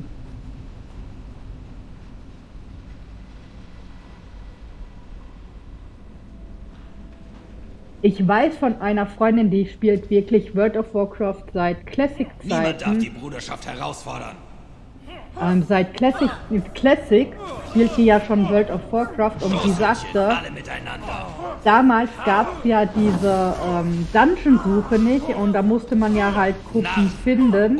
Ich weiß von einer Freundin, die spielt wirklich World of Warcraft seit Classic-Zeiten. Niemand darf die Bruderschaft herausfordern. Seit Classic spielt sie ja schon World of Warcraft und sie sagte, damals gab es ja diese Dungeon-Suche nicht und da musste man ja halt Gruppen finden,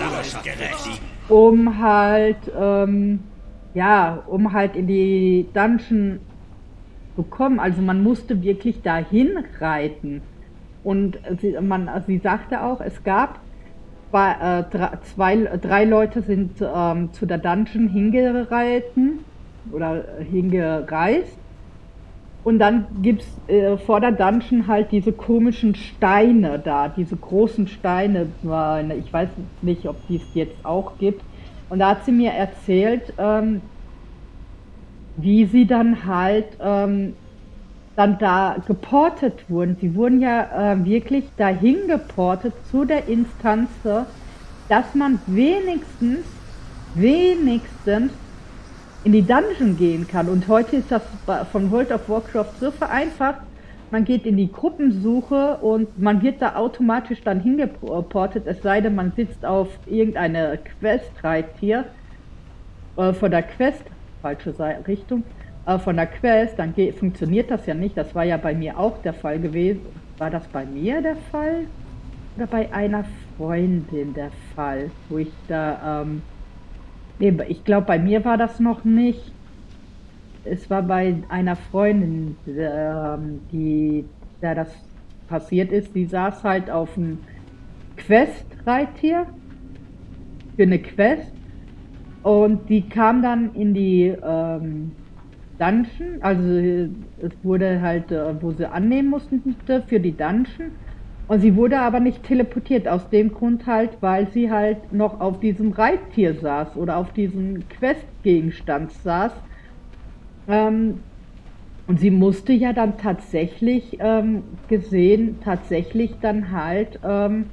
um halt, ja, um halt in die Dungeon zu kommen. Also man musste wirklich dahin reiten. Und sie sagte auch, es gab drei Leute sind zu der Dungeon hingereiten oder hingereist. Und dann gibt es vor der Dungeon halt diese komischen Steine da, diese großen Steine. Ich weiß nicht, ob die es jetzt auch gibt. Und da hat sie mir erzählt, wie sie dann halt dann da geportet wurden. Sie wurden ja wirklich dahin geportet zu der Instanz, dass man wenigstens in die Dungeon gehen kann. Und heute ist das von World of Warcraft so vereinfacht. Man geht in die Gruppensuche und man wird da automatisch dann hingeportet, es sei denn, man sitzt auf irgendeine Quest-Reittier von der Quest, falsche Richtung, von der Quest, dann funktioniert das ja nicht. Das war ja bei mir auch der Fall gewesen. War das bei mir der Fall? Oder bei einer Freundin der Fall? Wo ich da, nee, ich glaube, bei mir war das noch nicht. Es war bei einer Freundin, der das passiert ist. Die saß halt auf einem Quest-Reittier für eine Quest. Und die kam dann in die Dungeon, also es wurde halt, wo sie annehmen mussten für die Dungeon. Und sie wurde aber nicht teleportiert, aus dem Grund halt, weil sie halt noch auf diesem Reittier saß oder auf diesem Questgegenstand saß. Und sie musste ja dann tatsächlich tatsächlich dann halt,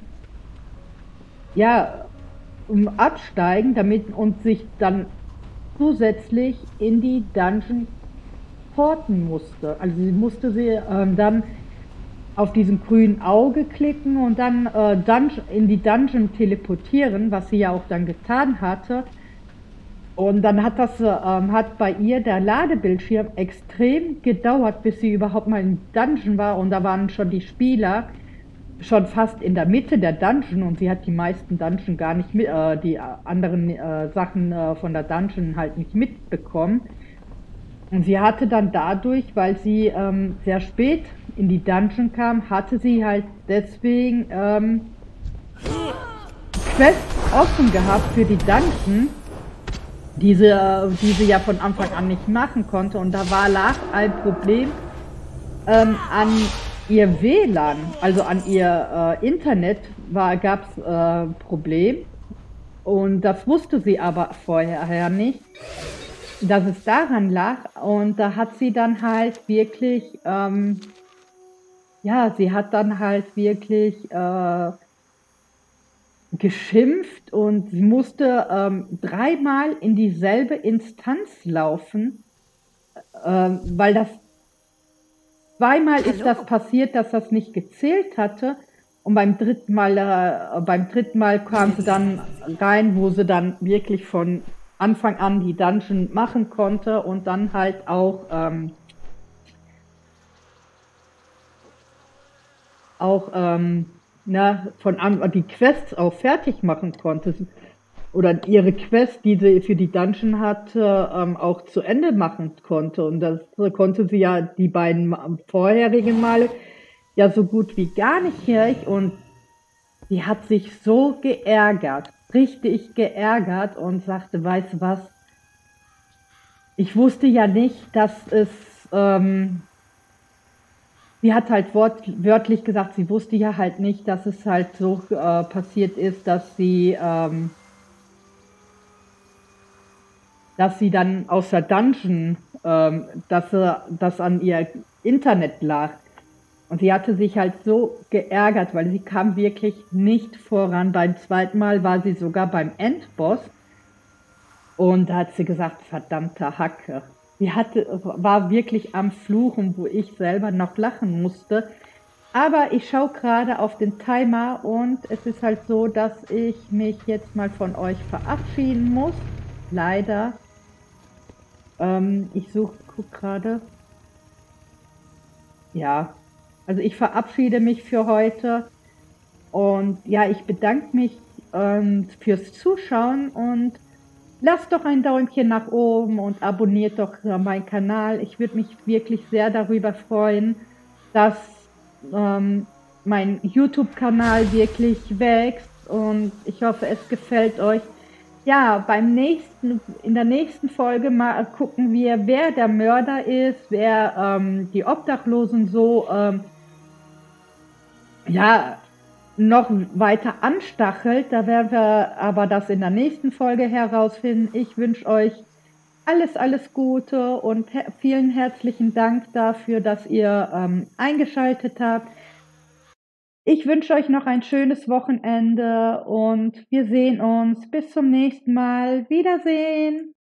ja, absteigen, damit und sich dann zusätzlich in die Dungeon porten musste. Also sie musste dann auf diesem grünen Auge klicken und dann in die Dungeon teleportieren, was sie ja auch dann getan hatte. Und dann hat bei ihr der Ladebildschirm extrem gedauert, bis sie überhaupt mal im Dungeon war. Und da waren schon die Spieler schon fast in der Mitte der Dungeon und sie hat die meisten Dungeon gar nicht mit, die anderen Sachen von der Dungeon halt nicht mitbekommen. Und sie hatte dann dadurch, weil sie sehr spät in die Dungeon kam, hatte sie halt deswegen Quests offen gehabt für die Dungeon, die sie ja von Anfang an nicht machen konnte. Und da lag ein Problem an ihr WLAN, also an ihr Internet gab es Problem. Und das wusste sie aber vorher nicht, dass es daran lag. Und da hat sie dann halt wirklich, ja, sie hat dann halt wirklich geschimpft und sie musste 3-mal in dieselbe Instanz laufen, weil das 2-mal ist das passiert, dass das nicht gezählt hatte. Und beim dritten Mal kam sie dann rein, wo sie dann wirklich von Anfang an die Dungeon machen konnte und dann halt auch die Quests auch fertig machen konnte. Oder ihre Quest, die sie für die Dungeon hatte, auch zu Ende machen konnte. Und das konnte sie ja die beiden vorherigen Male ja so gut wie gar nicht hier. Und sie hat sich so geärgert, richtig geärgert und sagte, weißt du was, ich wusste ja nicht, dass sie hat halt wörtlich gesagt, sie wusste ja halt nicht, dass es halt so passiert ist, dass sie dann aus der Dungeon, dass das an ihr Internet lag. Und sie hatte sich halt so geärgert, weil sie kam wirklich nicht voran. Beim zweiten Mal war sie sogar beim Endboss. Und da hat sie gesagt, verdammte Hacke. War wirklich am Fluchen, wo ich selber noch lachen musste. Aber ich schaue gerade auf den Timer und es ist halt so, dass ich mich jetzt mal von euch verabschieden muss. Leider. Guck gerade. Ja, also ich verabschiede mich für heute. Und ja, ich bedanke mich fürs Zuschauen und lasst doch ein Däumchen nach oben und abonniert doch meinen Kanal. Ich würde mich wirklich sehr darüber freuen, dass mein YouTube-Kanal wirklich wächst und ich hoffe, es gefällt euch. Ja, in der nächsten Folge mal gucken wir, wer der Mörder ist, wer die Obdachlosen so noch weiter anstachelt. Da werden wir aber das in der nächsten Folge herausfinden. Ich wünsche euch alles Gute und vielen herzlichen Dank dafür, dass ihr eingeschaltet habt. Ich wünsche euch noch ein schönes Wochenende und wir sehen uns. Bis zum nächsten Mal. Wiedersehen.